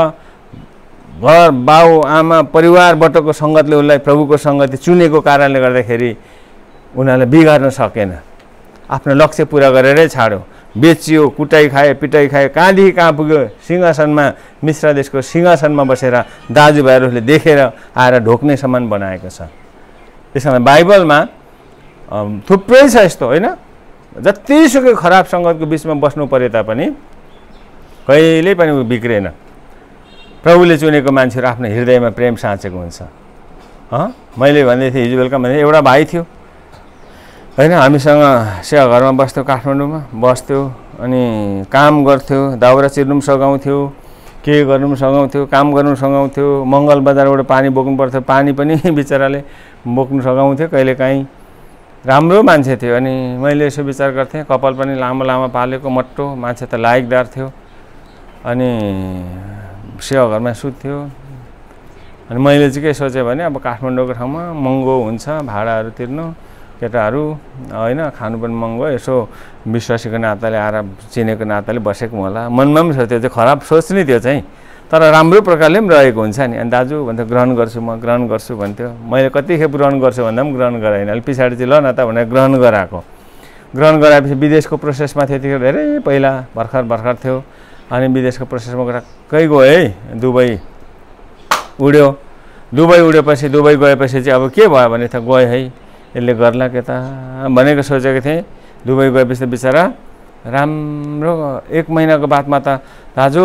घर बाउ आमा परिवारबाटको सङ्गतले उसलाई प्रभुको सङ्गति चुनेको कारणले गर्दाखेरि उनीहरूलाई बिगार्न सकेन। आफ्नो लक्ष्य पुरा गरेरै छाड्यो, बेचियो, कुटाइ खाए, पिटाइ खाए, कहाँदेखि कहाँ पुग्यो। सिंहासनमा, मिश्र देशको सिंहासनमा बसेर दाजुभाइहरूले देखेर आएर ढोक्ने समान बनाएको छ। त्यसमा बाइबलमा थुप्रै छ यस्तो होइन, जतिसुकै खराब सङ्गतको बिचमा बस्नु परे तापनि कहिल्यै पनि बिग्रेन। प्रभुले चुनेको मान्छेहरू आफ्नो हृदयमा प्रेम साँचेको हुन्छ। अँ मैले भन्दै थिएँ हिजो बेलुका भने एउटा भाइ थियो होइन, हामीसँग सेवा घरमा बस्थ्यो, काठमाडौँमा बस्थ्यो, अनि काम गर्थ्यो, दाउरा चिर्नु पनि सघाउँथ्यो, के गर्नु पनि सघाउँथ्यो, काम गर्नु सघाउँथ्यो। मङ्गल बजारबाट पानी बोक्नु पर्थ्यो, पानी पनि बिचराले बोक्नु सघाउँथ्यो कहिलेकाहीँ। राम्रो मान्छे थियो। अनि मैले यसो विचार गर्थेँ, कपाल पनि लामो लामो पालेको, मोटो मान्छे त लायकदार थियो। अनि सेवा घरमा सुत्थ्यो। अनि मैले चाहिँ के सोचेँ भने अब काठमाडौँको ठाउँमा महँगो हुन्छ भाडाहरू तिर्नु, केटाहरू होइन, खानु पनि महँगो, यसो विश्वासीको नाताले आएर चिनेको नाताले बसेको होला मनमा पनि छ। त्यो चाहिँ खराब सोच नै त्यो चाहिँ, तर राम्रो प्रकारले पनि रहेको हुन्छ नि। अनि दाजु भन्थ्यो ग्रहण गर्छु, म ग्रहण गर्छु भन्थ्यो। मैले कतिखेप ग्रहण गर्छु भन्दा पनि ग्रहण गराइन। अलिक पछाडि चाहिँ ल न त भनेर ग्रहण गराएको। ग्रहण गराएपछि विदेशको प्रोसेसमा थियो, त्यतिखेर धेरै पहिला भर्खर भर्खर थियो। अनि विदेशको प्रोसेसमा गएर कहीँ गयो है, दुबई उड्यो। दुबई उडेपछि दुबई गएपछि चाहिँ अब के भयो भने त गयो है, यसले गर्ला के त भनेको सोचेको थिएँ। दुबई गएपछि त बिचरा राम्रो एक महिनाको बादमा त दाजु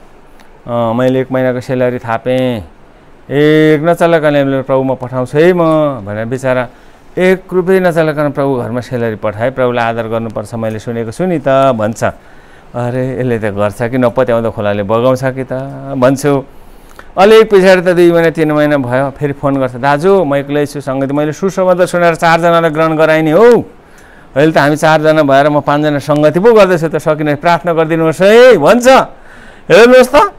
मैले एक महिनाको सेलेरी थापेँ, एक नचलाकन प्रभुमा पठाउँछु है म भनेर बिचरा एक रुपियाँ नचलाकन प्रभु घरमा सेलेरी पठाएँ। प्रभुलाई आदर गर्नुपर्छ मैले सुनेको छु नि त भन्छ। अरे यसले त गर्छ कि नपत्याउँदो खोलाले बगाउँछ कि त भन्छु। अलिक पछाडि त दुई महिना तिन महिना भयो, फेरि फोन गर्छ, दाजु म एक्लै छु, सङ्गति मैले सुसमाचार सुनेर चारजनालाई ग्रहण गराएँ नि हौ, अहिले त हामी चारजना भएर म पाँचजना सङ्गति पो गर्दैछु, त सकिन प्रार्थना गरिदिनुहोस् है भन्छ। हेर्नुहोस् त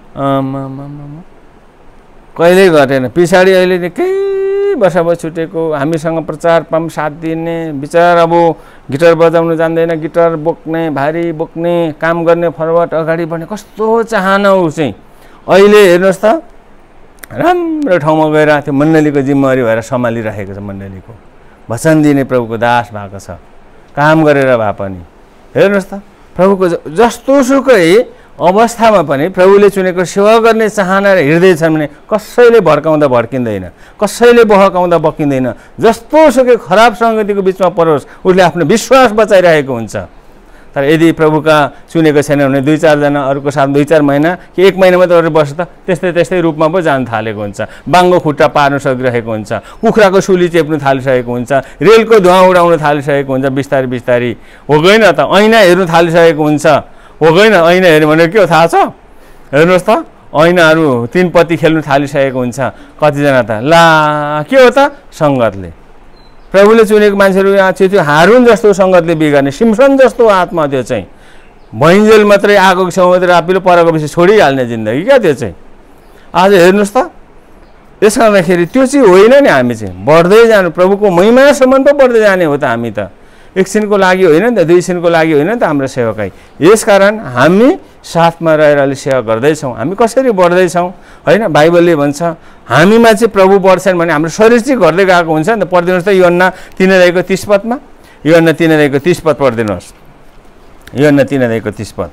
कहिल्यै घटेन। पछाडि अहिले निकै वर्ष भयो छुटेको, हामीसँग प्रचार पम्प साथ दिने, विचार अब गिटार बजाउनु जान्दैन, गिटार बोक्ने, भारी बोक्ने, काम गर्ने, फरवर्ड अगाडि बढ्ने, कस्तो चाहना ऊ चाहिँ। अहिले हेर्नुहोस् त राम्रो ठाउँमा गएर त्यो मण्डलीको जिम्मेवारी भएर सम्हालिरहेको छ। मण्डलीको वचन दिने प्रभुको दास भएको छ, काम गरेर भए पनि। हेर्नुहोस् त प्रभुको जस्तो सुकै अवस्थामा पनि प्रभुले चुनेको सेवा गर्ने चाहना र हृदय छन् भने कसैले भड्काउँदा भड्किँदैन, कसैले बहकाउँदा बकिँदैन। जस्तो सुकै खराब सङ्गतिको बिचमा परोस् उसले आफ्नो विश्वास बचाइरहेको हुन्छ। तर यदि प्रभुका चुनेको छैन भने दुई चारजना अरूको साथ दुई चार महिना कि एक महिना मात्रै अरू बस्छ त त्यस्तै त्यस्तै रूपमा पो जान थालेको हुन्छ। बाङ्गो खुट्टा पार्न सकिरहेको हुन्छ, कुखुराको सुली चेप्नु थालिसकेको हुन्छ, रेलको धुवा उडाउन थालिसकेको हुन्छ बिस्तारै बिस्तारै, हो गएन त? ऐना हेर्नु थालिसकेको हुन्छ, हो गएन? ऐना हेर्नु भनेको के हो थाहा छ? हेर्नुहोस् त, ऐनाहरू तिन पत्ती खेल्नु थालिसकेको हुन्छ कतिजना त। ला के हो त? सङ्गतले। प्रभुले चुनेको मान्छेहरू यहाँ चाहिँ त्यो हारुन जस्तो सङ्गतले बिगार्ने, सिमसन जस्तो आत्मा त्यो चाहिँ भैन्जेल मात्रै आगोको छेउमा मात्रै आपिलो परेको पछि छोडिहाल्ने जिन्दगी क्या त्यो चाहिँ। आज हेर्नुहोस् त, यस कारणखेरि त्यो चाहिँ होइन नि, हामी चाहिँ बढ्दै जानु, प्रभुको महिमासम्म पो बढ्दै जाने हो त हामी त। एकछिनको लागि होइन नि त, दुई छिनको लागि होइन नि त हाम्रो सेवकाई। यसकारण हामी साथमा रहेर अलि सेवा गर्दैछौँ, हामी कसरी बढ्दैछौँ होइन? बाइबलले भन्छ हामीमा चाहिँ प्रभु बढ्छन् भने हाम्रो शरीर चाहिँ घट्दै गएको हुन्छ नि त। पढिदिनुहोस् त योहन्ना तीन अध्यायको तीस पदमा, योहन्ना तीन अध्यायको तीस पद पढिदिनुहोस्, योहन्ना तीन अध्यायको तीस पद।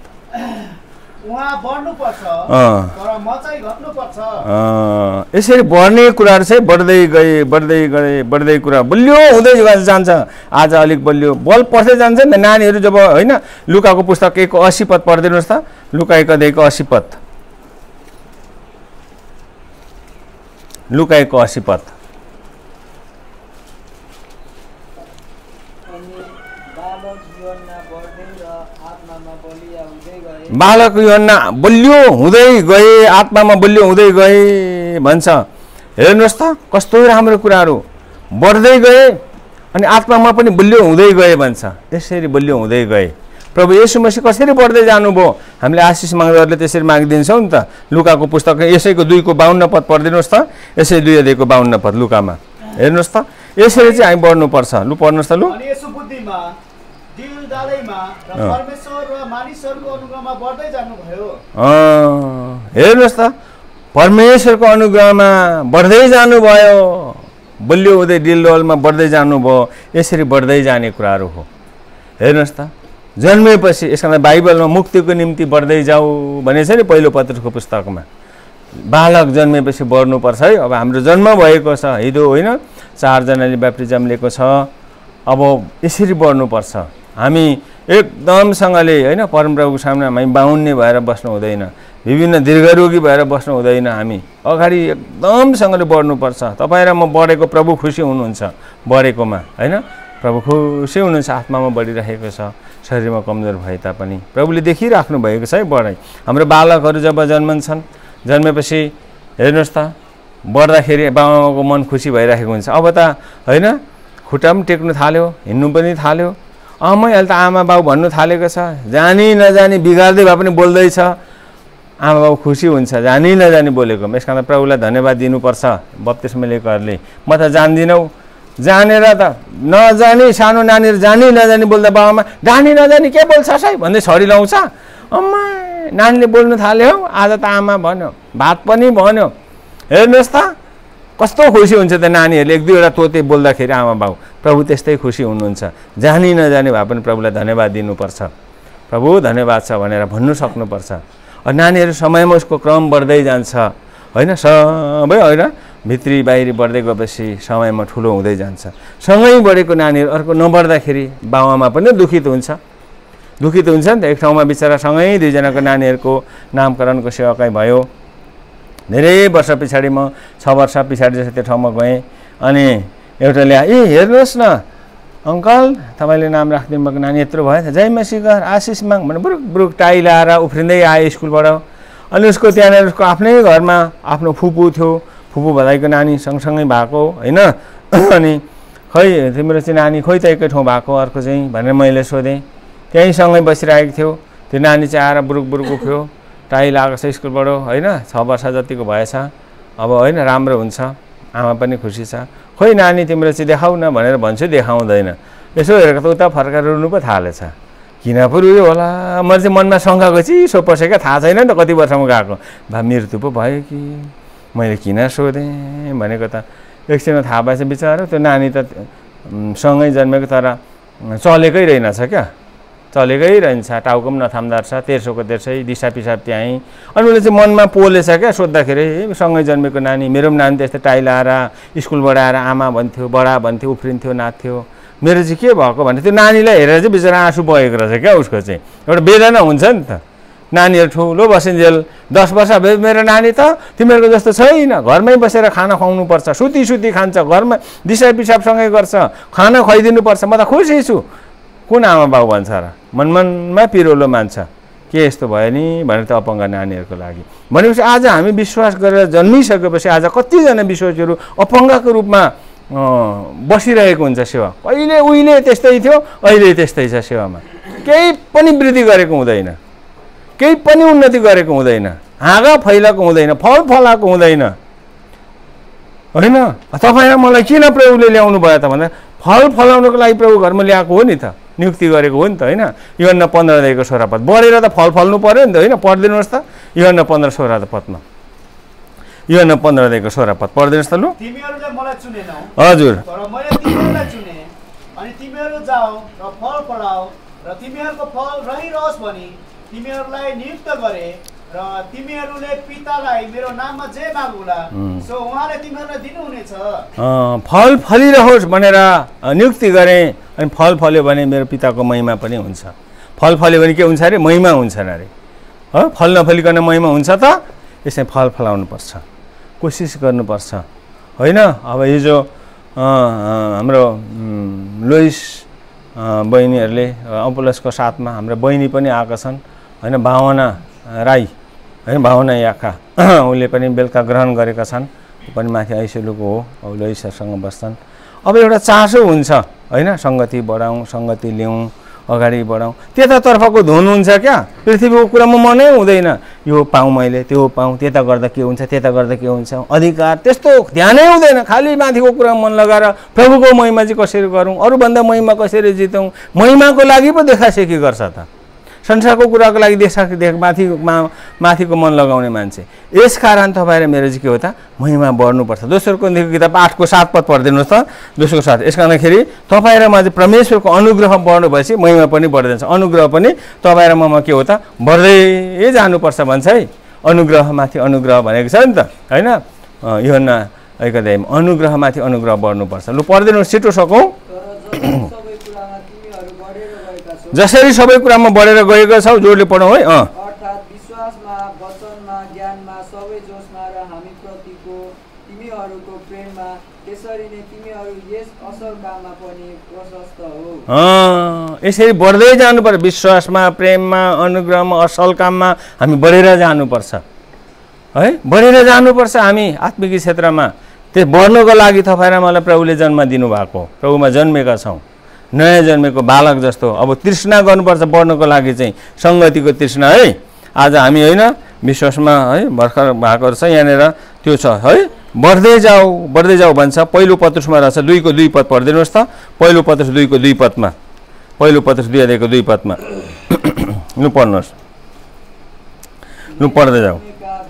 यसरी बढ्ने कुराहरू चाहिँ बढ्दै गए बढ्दै गए बढ्दै कुरा बलियो हुँदै जान्छ। आज अलिक बलियो बल पर्दै जान्छ नि त नानीहरू जब, होइन? लुकाको पुस्तक एकको अस्सी पद पढिदिनुहोस् त, लुका एक अध्यायको अस्सी पद, लुका एकको अस्सी पद। बालक योहन्ना बलियो हुँदै गए, आत्मामा बलियो हुँदै गए भन्छ। हेर्नुहोस् त कस्तो राम्रो कुराहरू, बढ्दै गए अनि आत्मामा पनि बलियो हुँदै गए भन्छ। यसरी बलियो हुँदै गए। प्रभु येशू मसीह कसरी बढ्दै जानुभयो? हामीले आशिष माग्दाहरूले त्यसरी मागिदिन्छौँ नि त। लुकाको पुस्तक यसैको दुईको बाहुन्न पद पढिदिनुहोस् त, यसै दुई अध्यायको बाहुन्न पद लुकामा। हेर्नुहोस् त, यसरी चाहिँ हामी बढ्नुपर्छ। लु पढ्नुहोस् त, लु। हेर्नुहोस् त, परमेश्वरको अनुग्रहमा बढ्दै जानुभयो, बलियो हुँदै डिलडोलमा बढ्दै जानुभयो। यसरी बढ्दै जाने कुराहरू हो। हेर्नुहोस् त, जन्मेपछि यसमा बाइबलमा मुक्तिको निम्ति बढ्दै जाऊ भनेछ नि पहिलो पत्रको पुस्तकमा। बालक जन्मेपछि बढ्नुपर्छ है। अब हाम्रो जन्म भएको छ, हिजो होइन, चारजनाले ब्याप्टिजम लिएको छ। अब यसरी बढ्नुपर्छ। हामी एकदमसँगले होइन परमप्रभुको सामने हामी बाहुन्ने भएर बस्नु हुँदैन, विभिन्न दीर्घरोगी भएर बस्नु हुँदैन। हामी अगाडि एकदमसँगले बढ्नुपर्छ। तपाईँ र म बढेको प्रभु खुसी हुनुहुन्छ, बढेकोमा होइन? प्रभु खुसी हुनुहुन्छ, आत्मामा बढिरहेको छ, शरीरमा कमजोर भए तापनि प्रभुले देखिराख्नु भएको छ है बढाइ। हाम्रो बालकहरू जब जन्मन्छन्, जन्मेपछि हेर्नुहोस् त बढ्दाखेरि बाबाको मन खुसी भइरहेको हुन्छ। अब त होइन खुट्टा पनि टेक्नु थाल्यो, हिँड्नु पनि थाल्यो, अमै अहिले त आमा बाउ भन्नु थालेको छ। जानी नजानी बिगार्दै भए पनि बोल्दैछ, आमा बाउ खुसी हुन्छ जानी नजानी बोलेको। यस कारण प्रभुलाई धन्यवाद दिनुपर्छ बप्तिस्मा लिएकोहरूले। म त जान्दिनौ, जानेर त नजानी सानो नानीहरू जानी नजानी बोल्दा बाबामा जानी नजानी के बोल्छस् है भन्दै छडी लाउँछ। अम्मा नानीले बोल्नु थाल्यो, आज त आमा भन्यो, भात पनि भन्यो। हेर्नुहोस् त कस्तो खुसी हुन्छ त नानीहरूले एक दुईवटा तोते बोल्दाखेरि आमा बाउ। प्रभु त्यस्तै खुसी हुनुहुन्छ। जानी नजानी भए पनि प्रभुलाई धन्यवाद दिनुपर्छ। प्रभु धन्यवाद छ भनेर भन्नु सक्नुपर्छ। नानीहरू समयमा उसको क्रम बढ्दै जान्छ होइन, सबै होइन, भित्री बाहिरी बढ्दै गएपछि समयमा ठुलो हुँदै जान्छ। सँगै बढेको नानीहरू अर्को नबढ्दाखेरि बाउआमा पनि दुखित हुन्छ, दुखित हुन्छ नि त। एक ठाउँमा बिचरा सँगै दुईजनाको नानीहरूको नामकरणको सेवाकाई भयो। धेरै वर्ष पछाडि म छ वर्ष पछाडि जस्तो त्यो ठाउँमा गएँ। अनि एउटा ल्या ए हेर्नुहोस् न अङ्कल, तपाईँले नाम राखिदिनु भएको नानी यत्रो भयो, जय मसीगर आशिष माग भने बुरुक बुरुक टाई लाएर उफ्रिँदै आयो स्कुलबाट। अनि उसको त्यहाँनिर उसको आफ्नै घरमा आफ्नो फुपू थियो, फुपू भदाइको नानी सँगसँगै भएको होइन। अनि खै तिम्रो चाहिँ नानी खोइ त एकै ठाउँ भएको अर्को चाहिँ भनेर मैले सोधेँ। त्यहीँ सँगै बसिरहेको थियो। त्यो नानी चाहिँ आएर बुरुक बुरुक उफ्यो, टाई लगाएको छ स्कुलबाट होइन, छ वर्ष जतिको भएछ। अब होइन राम्रो हुन्छ, आमा पनि खुसी छ। खोइ नानी तिम्रो चाहिँ देखाउ न भनेर भन्छु, देखाउँदैन। यसो हेरेको त उता फर्काएर रुनु पो थालेछ। किन पो रुयो होला, मैले चाहिँ मनमा शङ्का गएपछि सो पर्छ क्या, थाहा छैन नि त कति वर्षमा गएको भए मृत्यु पो भयो कि। मैले किन सोधेँ भनेको त एकछिनमा थाहा भएछ बिचरा त्यो नानी त सँगै जन्मेको तर चलेकै रहेनछ क्या, चलेकै रहन्छ, टाउको पनि नथाम्दो रहेछ, तेर्सोको तेर्सै, दिसा पिसाब त्यहीँ। अनि उसले चाहिँ मनमा पोलेछ क्या सोद्धाखेरि, सँगै जन्मेको नानी, मेरो पनि नानी त्यस्तै टाई लाएर स्कुलबाट आएर आमा भन्थ्यो, बडा भन्थ्यो, उफ्रिन्थ्यो, नाच्थ्यो, मेरो चाहिँ के भएको भने त्यो नानीलाई हेरेर चाहिँ बिचरा आँसु बगेको रहेछ क्या उसको चाहिँ एउटा वेदना हुन्छ नि त नानीहरू ठुलो बसिन्जेल दस वर्ष भयो मेरो नानी त तिमीहरूको जस्तो छैन घरमै बसेर खाना खुवाउनुपर्छ सुती सुती खान्छ घरमा दिसा पिसाबसँगै गर्छ खाना खुवाइदिनुपर्छ म त खुसी छु कुन आमा बाउ भन्छ र मनमनमा पिरोलो मान्छ के यस्तो भयो नि भनेर त अपाङ्ग नानीहरूको लागि भनेपछि आज हामी विश्वास गरेर जन्मिसकेपछि आज कतिजना विश्वासीहरू अपाङ्गको रूपमा बसिरहेको हुन्छ सेवा कहिले उहिले त्यस्तै थियो अहिले त्यस्तै छ सेवामा केही पनि वृद्धि गरेको हुँदैन केही पनि उन्नति गरेको हुँदैन हाँगा फैलाएको हुँदैन फल फलाएको हुँदैन होइन तपाईँ र मलाई किन प्रभुले ल्याउनु भयो त भन्दा फल फलाउनको लागि प्रभु घरमा ल्याएको हो नि त नियुक्ति गरेको हो नि त होइन यूहन्ना पन्ध्रदेखिको सोह्र पद बढेर त फल फल्नु पर्यो नि त होइन पढिदिनुहोस् त यूहन्ना पन्ध्र सोह्र पदमा यूहन्ना पन्ध्रदेखिको सोह्र पद पढिदिनुहोस् त लु तिमीहरूले मलाई चुनेनौ हजुर तर मैले तिमीहरूलाई चुने अनि तिमीहरू जाऊ र फल फलाऊ र तिमीहरूको फल रहिरहोस् भनी तिमीहरूलाई नियुक्त गरे र तिमीहरूले पितालाई मेरो नाममा जे मागुला सो उहाँले तिमीहरूलाई दिनुहुनेछ फल फलिरहोस् भनेर नियुक्ति गरेँ अनि फल फल्यो भने मेरो पिताको महिमा पनि हुन्छ फल फल्यो भने के हुन्छ अरे महिमा हुन्छ अरे हो फल नफलिकन महिमा हुन्छ त यसै फल फलाउनुपर्छ कोसिस गर्नुपर्छ होइन अब हिजो हाम्रो लोइस बहिनीहरूले अम्पुलसको साथमा हाम्रो बहिनी पनि आएका छन् होइन भावना राई होइन भावना याखा उसले पनि बेलुका ग्रहण गरेका छन् पनि माथि आइसुलुको हो अब लोइसहरूसँग बस्छन् अब एउटा चासो हुन्छ होइन सङ्गति बढाउँ सङ्गति ल्याउँ अगाडि बढाउँ त्यतातर्फको धुन हुन्छ क्या पृथ्वीको कुरामा मनै हुँदैन यो पाऊँ मैले त्यो पाऊँ त्यता गर्दा के हुन्छ त्यता गर्दा के हुन्छ अधिकार त्यस्तो ध्यानै हुँदैन खालि माथिको कुरामा मन लगाएर प्रभुको महिमा चाहिँ कसरी गरौँ अरूभन्दा महिमा कसरी जितौँ महिमाको लागि पो देखासेखी गर्छ त संसारको कुराको लागि देखा देख माथि मा माथिको मन लगाउने मान्छे यसकारण तपाईँ र मेरो चाहिँ के हो त महिमा बढ्नुपर्छ दोस्रो कोरिन्थीको किताब आठको सात पद पढिदिनुहोस् त दोस्रो सात यस कारणखेरि तपाईँ र म चाहिँ परमेश्वरको अनुग्रह बढ्नु भएपछि महिमा पनि बढ्दै जान्छ अनुग्रह पनि तपाईँ र ममा के हो त बढ्दै जानुपर्छ भन्छ है अनुग्रहमाथि अनुग्रह भनेको छ नि त होइन यूहन्ना एक अध्यायमा अनुग्रहमाथि अनुग्रह बढ्नुपर्छ लु पढिदिनुहोस् छिटो सकौँ जसरी सबै कुरामा बढेर गएका छौ जोडले पढौँ है अँ अर्थात् विश्वासमा वचनमा ज्ञानमा सबै जोशमा र हामी प्रतिको तिमीहरूको प्रेममा त्यसरी नै तिमीहरू यस असल काममा पनि प्रशस्त हो यसरी बढ्दै जानु पर्छ विश्वासमा प्रेममा अनुग्रहमा असल काममा हामी बढेर जानुपर्छ है बढेर जानुपर्छ हामी आत्मिक क्षेत्रमा त्यो बढ्नको लागि तपाईँ र मलाई प्रभुले जन्म दिनुभएको प्रभुमा जन्मेका छौँ नयाँ जन्मेको बालक जस्तो अब तृष्णा गर्नुपर्छ बढ्नको लागि चाहिँ सङ्गतिको तृष्णा है आज हामी होइन विश्वासमा है भर्खर भएको छ यहाँनिर त्यो छ है बढ्दै जाऊ बढ्दै जाऊ भन्छ पहिलो पत्रुसमा रहेछ दुईको दुई पद पढिदिनुहोस् त पहिलो पत्रुस दुईको दुई पदमा पहिलो पत्रुस दुई अध्यायको दुई पदमा लु पढ्नुहोस् लु पढ्दै जाऊ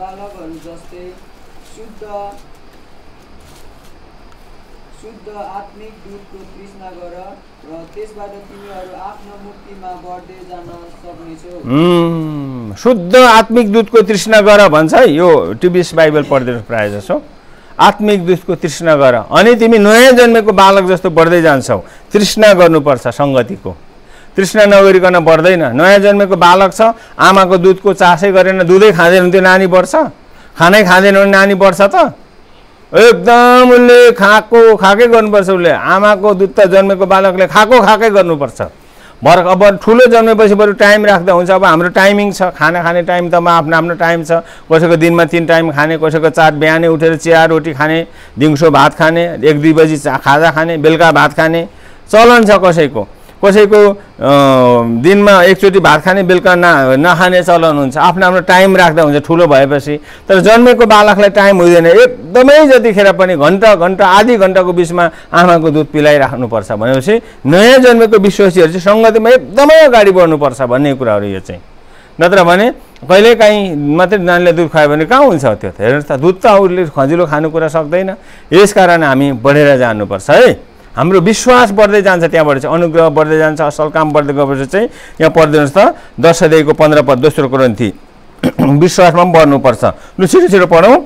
शुद्ध आत्मिक दूधको तृष्णा गर र त्यसबाट तिमीहरू आफ्नो मुक्तिमा बढ्दै जान सक्नेछौ शुद्ध आत्मिक दूधको तृष्णा गर भन्छ है यो टिबिएस बाइबल पढिदिनुहोस् प्रायः जसो आत्मिक दूधको तृष्णा गर अनि तिमी नयाँ जन्मेको बालक जस्तो बढ्दै जान्छौ तृष्णा गर्नुपर्छ सङ्गतिको तृष्णा नगरिकन बढ्दैन नयाँ जन्मेको बालक छ आमाको दुधको चासै गरेन दुधै खाँदैन त्यो नानी बढ्छ खानै खाँदैन भने नानी बढ्छ त एकदम उसले खाएको खाएकै गर्नुपर्छ उसले आमाको दुध त जन्मेको बालकले खाएको खाएकै गर्नुपर्छ भर अब ठुलो जन्मेपछि बरु टाइम राख्दा हुन्छ अब हाम्रो टाइमिङ छ खाना खाने टाइम त म आफ्नो आफ्नो टाइम छ कसैको दिनमा तिन टाइम खाने कसैको चार बिहानै उठेर चिया रोटी खाने दिउँसो भात खाने एक दुई बजी खाजा खाने बेलुका भात खाने चलन छ कसैको कसैको दिनमा एकचोटि भात खाने बेलुका ना नखाने चलन हुन्छ आफ्नो आफ्नो टाइम राख्दा हुन्छ ठुलो भएपछि तर जन्मेको बालकलाई टाइम हुँदैन एकदमै जतिखेर पनि घन्टा घन्टा आधी घन्टाको बिचमा आमाको दुध पिलाइराख्नुपर्छ भनेपछि नयाँ जन्मेको विश्वासीहरू चाहिँ सङ्गतिमा एकदमै अगाडि बढ्नुपर्छ भन्ने कुराहरू यो चाहिँ नत्र भने कहिलेकाहीँ मात्रै नानीले दुध खायो भने कहाँ हुन्छ त्यो हेर्नुहोस् त दुध त उसले खजिलो खानु कुरा सक्दैन यसकारण हामी बढेर जानुपर्छ है हाम्रो विश्वास बढ्दै जान्छ त्यहाँबाट चाहिँ अनुग्रह बढ्दै जान्छ असल काम बढ्दै गएपछि चाहिँ यहाँ पढिदिनुहोस् त दस अध्यायको पन्ध्र पद दोस्रो कोरिन्थी विश्वासमा पनि बढ्नुपर्छ लु छिटो छिटो पढौँ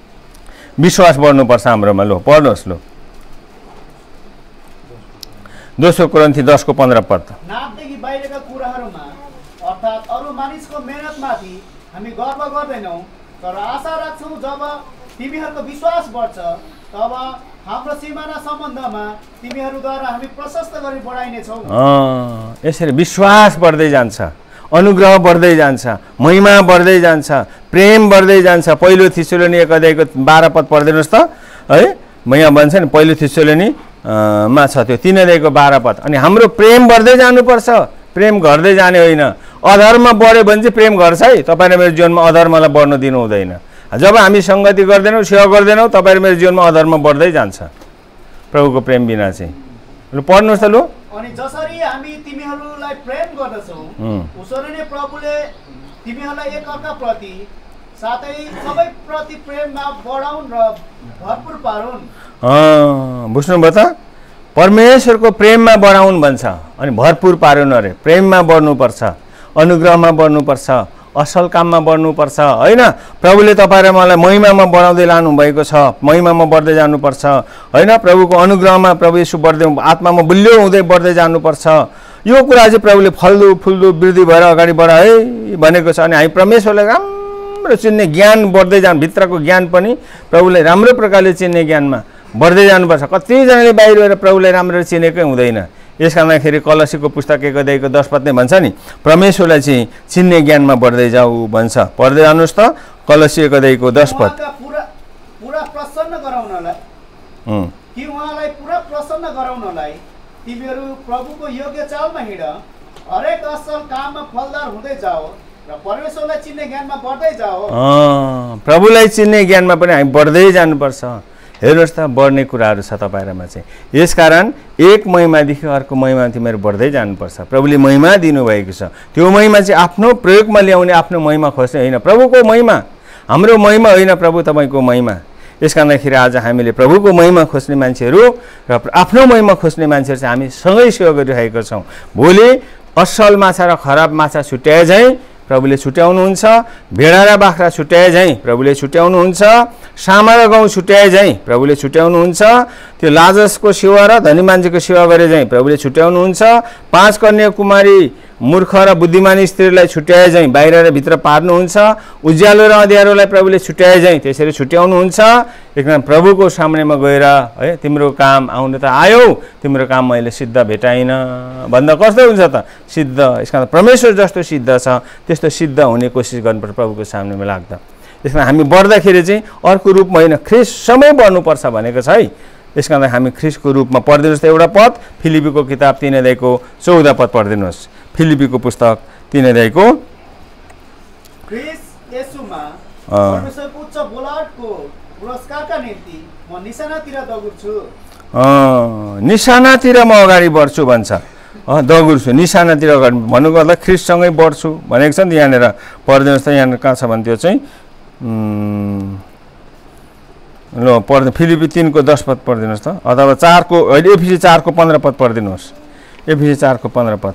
विश्वास बढ्नुपर्छ हाम्रोमा लु पढ्नुहोस् लु दोस्रो कोरिन्थी दसको पन्ध्र पद। नापदेखि बाहिरका कुराहरूमा अर्थात् अरू मानिसको मेहनतमाथि हामी गर्व गर्दैनौँ, तर आशा राख्छौँ जब तिमीहरूको विश्वास बढ्छ तब हाम्रो सिमाना सम्बन्धमा तिमीहरूद्वारा हामी प्रशस्त गरी बढाइनेछौँ। यसरी विश्वास बढ्दै जान्छ, अनुग्रह बढ्दै जान्छ, महिमा बढ्दै जान्छ, प्रेम बढ्दै जान्छ। पहिलो थिस्सलुनी एक अध्यायको बाह्र पद पढिदिनुहोस् त है। म यहाँ भन्छ नि पहिलो थिस्सलुनी मा छ त्यो तीन अध्यायको बाह्र पद। अनि हाम्रो प्रेम बढ्दै जानुपर्छ, प्रेम घट्दै जाने होइन। अधर्म बढ्यो भने चाहिँ प्रेम घट्छ है। तपाईँ र मेरो जीवनमा अधर्मलाई बढ्न दिनु हुँदैन। जब हामी सङ्गति गर्दैनौँ, सेवा गर्दैनौँ, तपाईँ र मेरो जीवनमा अधर्म बढ्दै जान्छ प्रभुको प्रेम बिना चाहिँ। लु पढ्नुहोस् त लु। अनि जसरी हामी तिमीहरूलाई प्रेम गर्दछौँ उसरी नै प्रभुले तिमीहरूलाई एकअर्काप्रति साथै सबै प्रति प्रेममा बढाउन् र भरपुर पारुन्। बुझ्नुभयो त? परमेश्वरको प्रेममा बढाउन् भन्छ अनि भरपुर पारुन् अरे। प्रेममा बढ्नुपर्छ, अनुग्रहमा बढ्नुपर्छ, असल काममा बढ्नुपर्छ होइन। प्रभुले तपाईँ र मलाई महिमामा बढाउँदै लानुभएको छ, महिमामा बढ्दै जानुपर्छ होइन। प्रभुको अनुग्रहमा प्रभु येशू बढ्दै आत्मामा बलियो हुँदै बढ्दै जानुपर्छ। यो कुरा चाहिँ प्रभुले फल्दो फुल्दो वृद्धि भएर अगाडि बढ है भनेको छ। अनि हामी परमेश्वरलाई राम्रो चिन्ने ज्ञान बढ्दै जानु, भित्रको ज्ञान पनि प्रभुलाई राम्रो प्रकारले चिन्ने ज्ञानमा बढ्दै जानुपर्छ। कतिजनाले बाहिर गएर प्रभुलाई राम्ररी चिनेकै हुँदैन। यस कारणखेरि कलसीको पुस्तक एक अध्यायको दस पद नै भन्छ नि परमेश्वरलाई चाहिँ चिन्ने ज्ञानमा बढ्दै जाऊ भन्छ। पढ्दै जानुहोस् त कलसी एक अध्यायको दस पद। पुरा पुरा प्रसन्न गराउनलाई कि उहाँलाई पुरा प्रसन्न गराउनलाई तिमीहरू प्रभुको योग्य चालमा हिँड, हरेक असल काममा फलदार हुँदै जाओ र परमेश्वरलाई चिन्ने ज्ञानमा बढ्दै जाओ। प्रभुलाई चिन्ने ज्ञानमा पनि हामी बढ्दै जानुपर्छ। हेर्नुहोस् त बढ्ने कुराहरू छ तपाईँहरूमा चाहिँ। यसकारण एक महिमादेखि अर्को महिमा तिमीहरू बढ्दै जानुपर्छ। प्रभुले महिमा दिनुभएको छ, त्यो महिमा चाहिँ आफ्नो प्रयोगमा ल्याउने, आफ्नो महिमा खोज्ने होइन, प्रभुको महिमा। हाम्रो महिमा होइन, प्रभु तपाईँको महिमा। यस कारणखेरि आज हामीले प्रभुको महिमा खोज्ने मान्छेहरू र आफ्नो महिमा खोज्ने मान्छेहरू चाहिँ हामी सँगै सेवा गरिरहेका छौँ। भोलि असल माछा र खराब माछा छुट्याए झैँ प्रभुले छुट्याउनुहुन्छ, भेडा र बाख्रा छुट्याए झैँ प्रभुले छुट्याउनुहुन्छ, सामा र गहुँ छुट्याए झैँ प्रभुले छुट्याउनुहुन्छ, त्यो लाजसको सेवा र धनी मान्छेको सेवा गरे झैँ प्रभुले छुट्याउनुहुन्छ, पाँच कन्या कुमारी मूर्ख र बुद्धिमानी स्त्रीलाई छुट्याए झैँ बाहिर र भित्र पार्नुहुन्छ, उज्यालो र अँध्यारोलाई प्रभुले छुट्याए झैँ त्यसरी छुट्याउनुहुन्छ। एकदम प्रभुको सामनेमा गएर है तिम्रो काम आउनु त आयो, तिम्रो काम मैले सिद्ध भेटाइन भन्दा कस्तो हुन्छ त? सिद्ध। यस कारण परमेश्वर जस्तो सिद्ध छ त्यस्तो सिद्ध हुने कोसिस गर्नुपर्छ प्रभुको सामनेमा लाग्दा। यस कारण हामी बढ्दाखेरि चाहिँ अर्को रूपमा होइन ख्रिस्टसँगै बढ्नुपर्छ भनेको छ है। यस कारण हामी ख्रिस्टको रूपमा पढिदिनुहोस् त एउटा पद, फिलिपीको किताब तीन अध्यायको चौध पद पढिदिनुहोस्। फिलिपीको पुस्तक तीन अध्यायको ख्रिस्ट येशूमा परमेश्वरको उच्च बोलावटको पुरस्कारका निम्ति म निशानातिर दगुर्छु। निशानातिर म अगाडि बढ्छु भन्छ। दगुर्छु निशानातिर अगाडि भन्नुको मतलब ख्रिस्टसँगै बढ्छु भनेको छ नि। यहाँनिर पढिदिनुहोस् त, यहाँनिर कहाँ छ भने त्यो चाहिँ ल पढ्नु फिलिपी तिनको दस पद पढिदिनुहोस् त, अथवा चारको अहिले एफिसी चारको पन्ध्र पद पढिदिनुहोस्। एफिसी चारको पन्ध्र पद।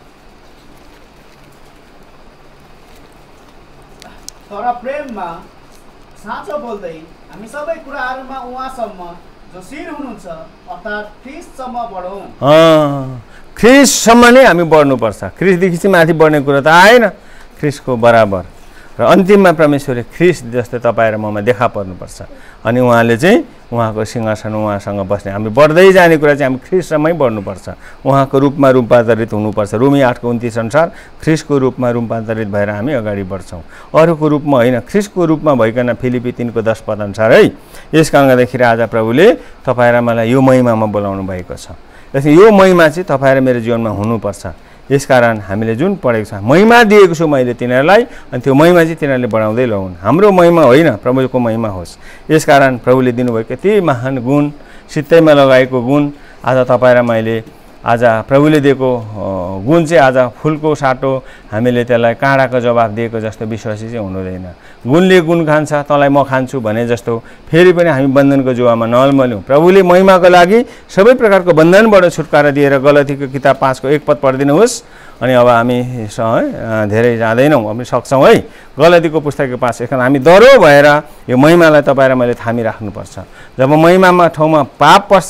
तर प्रेममा साँचो बोल्दै हामी सबै कुराहरूमा उहाँसम्म जो शिर हुनुहुन्छ अर्थात् ख्रिस्टसम्म बढौँ। ख्रिस्टसम्म नै हामी बढ्नुपर्छ। ख्रिस्टदेखि चाहिँ माथि बढ्ने कुरा त आएन, ख्रिस्टको बराबर। र अन्तिममा परमेश्वरले ख्रिस्ट जस्तै तपाईँ र ममा देखा पर्नुपर्छ। अनि उहाँले चाहिँ उहाँको सिंहासन उहाँसँग बस्ने, हामी बढ्दै जाने कुरा चाहिँ हामी ख्रिस्टसँगै बढ्नुपर्छ। उहाँको रूपमा रूपान्तरित हुनुपर्छ। रोमी आठको उन्तिस अनुसार ख्रिस्टको रूपमा रूपान्तरित भएर हामी अगाडि बढ्छौँ, अरूको रूपमा होइन, ख्रिस्टको रूपमा भइकन। फिलिपी तिनको दस पद अनुसार है। यस कारणले गर्दाखेरि आज प्रभुले तपाईँ र मलाई यो महिमामा बोलाउनु भएको छ। यो महिमा चाहिँ तपाईँ र मेरो जीवनमा हुनुपर्छ। यसकारण हामीले जुन पढेको छ महिमा दिएको छु मैले तिनीहरूलाई, अनि त्यो महिमा चाहिँ तिनीहरूले बढाउँदै लगाउन्। हाम्रो महिमा होइन, प्रभुको महिमा होस्। यसकारण प्रभुले दिनुभएको यति महान गुण, सित्तैमा लगाएको गुण आज तपाईँ र मैले आज प्रभुले दिएको गुण चाहिँ आज फुलको साटो हामीले त्यसलाई काँडाको जवाब दिएको जस्तो विश्वासी चाहिँ हुनुहुँदैन। गुणले गुण खान्छ, तँलाई म खान्छु भने जस्तो फेरि पनि हामी बन्धनको जुवामा नअल्मल्यौँ। प्रभुले महिमाको लागि सबै प्रकारको बन्धनबाट छुटकारा दिएर गलतीको किताब पाँचको एक पद पढिदिनुहोस्। अनि अब हामी धेरै जाँदैनौँ, हामी सक्छौँ है। गलतीको पुस्तकको पाँच। यसकारण हामी दह्रो भएर यो महिमालाई तपाईँ र मैले थामिराख्नुपर्छ। जब महिमामा ठाउँमा पाप पर्छ,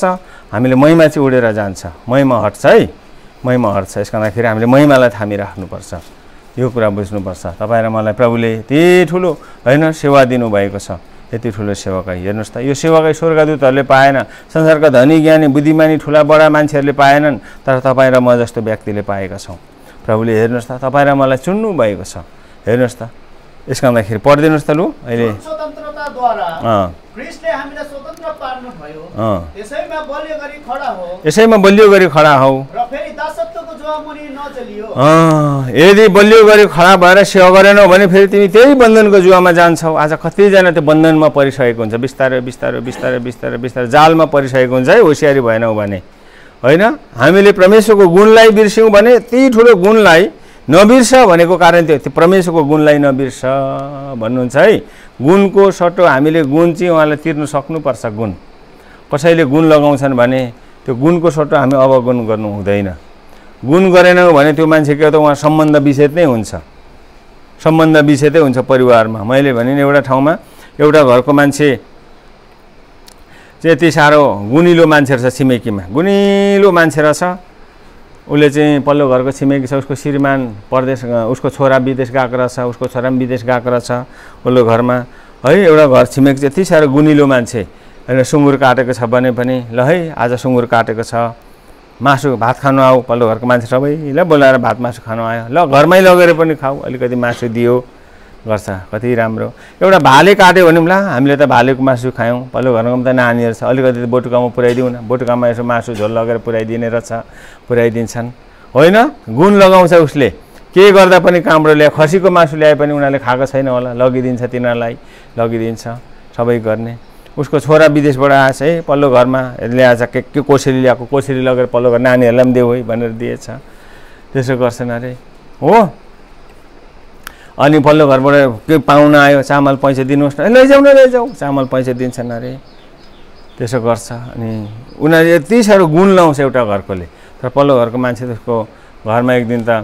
हामीले महिमा चाहिँ उडेर जान्छ, महिमा हट्छ है, महिमा हट्छ। यसको गर्दाखेरि हामीले महिमालाई थामिराख्नुपर्छ, यो कुरा बुझ्नुपर्छ। तपाईँ र मलाई प्रभुले यति ठुलो होइन सेवा दिनुभएको छ, यति ठुलो सेवाकै। हेर्नुहोस् त, यो सेवाकै स्वर्गदूतहरूले पाएन, संसारका धनी ज्ञानी बुद्धिमानी ठुला बडा मान्छेहरूले पाएनन्, तर तपाईँ र म जस्तो व्यक्तिले पाएका छौँ। प्रभुले हेर्नुहोस् त तपाईँ र मलाई चुन्नु भएको छ। हेर्नुहोस् त, यसको गर्दाखेरि पढिदिनुहोस् त लु अहिले। स्वतन्त्रताद्वारा ख्रीष्टले हामीलाई स्वतन्त्र पार्नु भयो, यसैमा बलियो गरी खडा हो, यसैमा बलियो गरी खडा हौ र फेरि दासत्वको जुवामुनि नचलियो। यदि बलियो गरी खडा भएर सेवा गरेनौ भने फेरि तिमी त्यही बन्धनको जुवामा जान्छौ। आज कतिजना त्यो बन्धनमा परिसकेको हुन्छ, बिस्तारै बिस्तारै बिस्तारै बिस्तारै बिस्तारै जालमा परिसकेको हुन्छ है, होसियारी भएनौ भने होइन। हामीले परमेश्वरको गुणलाई बिर्स्यौँ भने त्यही ठुलो गुणलाई नबिर्स भनेको कारण त्यो, त्यो परमेश्वरको गुणलाई नबिर्स भन्नुहुन्छ है। गुणको सट्टो हामीले गुण चाहिँ उहाँलाई तिर्नु सक्नुपर्छ। गुण कसैले गुण लगाउँछन् भने त्यो गुणको सट्टो हामी अवगुण गर्नु हुँदैन। गुण गरेनौँ भने त्यो मान्छेको त उहाँ सम्बन्ध विच्छेद नै हुन्छ, सम्बन्ध विच्छेदै हुन्छ परिवारमा। मैले भने एउटा ठाउँमा एउटा घरको मान्छे चाहिँ यति साह्रो गुनिलो मान्छे रहेछ, छिमेकीमा गुनिलो मान्छे रहेछ। उसले चाहिँ पल्लो घरको छिमेकी छ, उसको श्रीमान परदेश, उसको छोरा विदेश गएको रहेछ, उसको छोरा पनि विदेश गएको रहेछ पल्लो घरमा है। एउटा घर छिमेकी चाहिँ यति साह्रो गुनिलो मान्छे होइन। सुँगुर काटेको छ भने पनि ल है आज सुँगुर काटेको छ, मासु भात खानु आऊ, पल्लो घरको मान्छे सबैलाई बोलाएर भात मासु खानु आयो, ल घरमै लगेर पनि खाऊ, अलिकति मासु दियो गर्छ, कति राम्रो। एउटा भाले काट्यो भने ला हामीले त भालेको मासु खायौँ, पल्लो घरमा त नानीहरू छ, अलिकति बोटुकामा पुऱ्याइदिउँ न, बोटुकामा यसो मासु झोल लगेर पुऱ्याइदिने रहेछ, पुऱ्याइदिन्छन् होइन। गुण लगाउँछ उसले, के गर्दा पनि काम्रो ल्याए, खसीको मासु ल्याए पनि उनीहरूले खाएको छैन होला, लगिदिन्छ तिनीहरूलाई, लगिदिन्छ सबै गर्ने। उसको छोरा विदेशबाट आएछ है, पल्लो घरमा ल्याएछ, के के कोसेली ल्याएको, कोसेली लगेर पल्लो घर नानीहरूलाई पनि देऊ है भनेर दिएछ, त्यसो गर्छन् अरे हो। अनि पल्लो घरबाट के पाहुना आयो, चामल पैसा दिनुहोस् न, लैजाऊ न लैजाऊ, चामल पैसा दिन्छन् अरे, त्यसो गर्छ। अनि उनीहरूले यति साह्रो गुण लाउँछ एउटा घरकोले। तर पल्लो घरको मान्छे त्यसको घरमा एक दिन त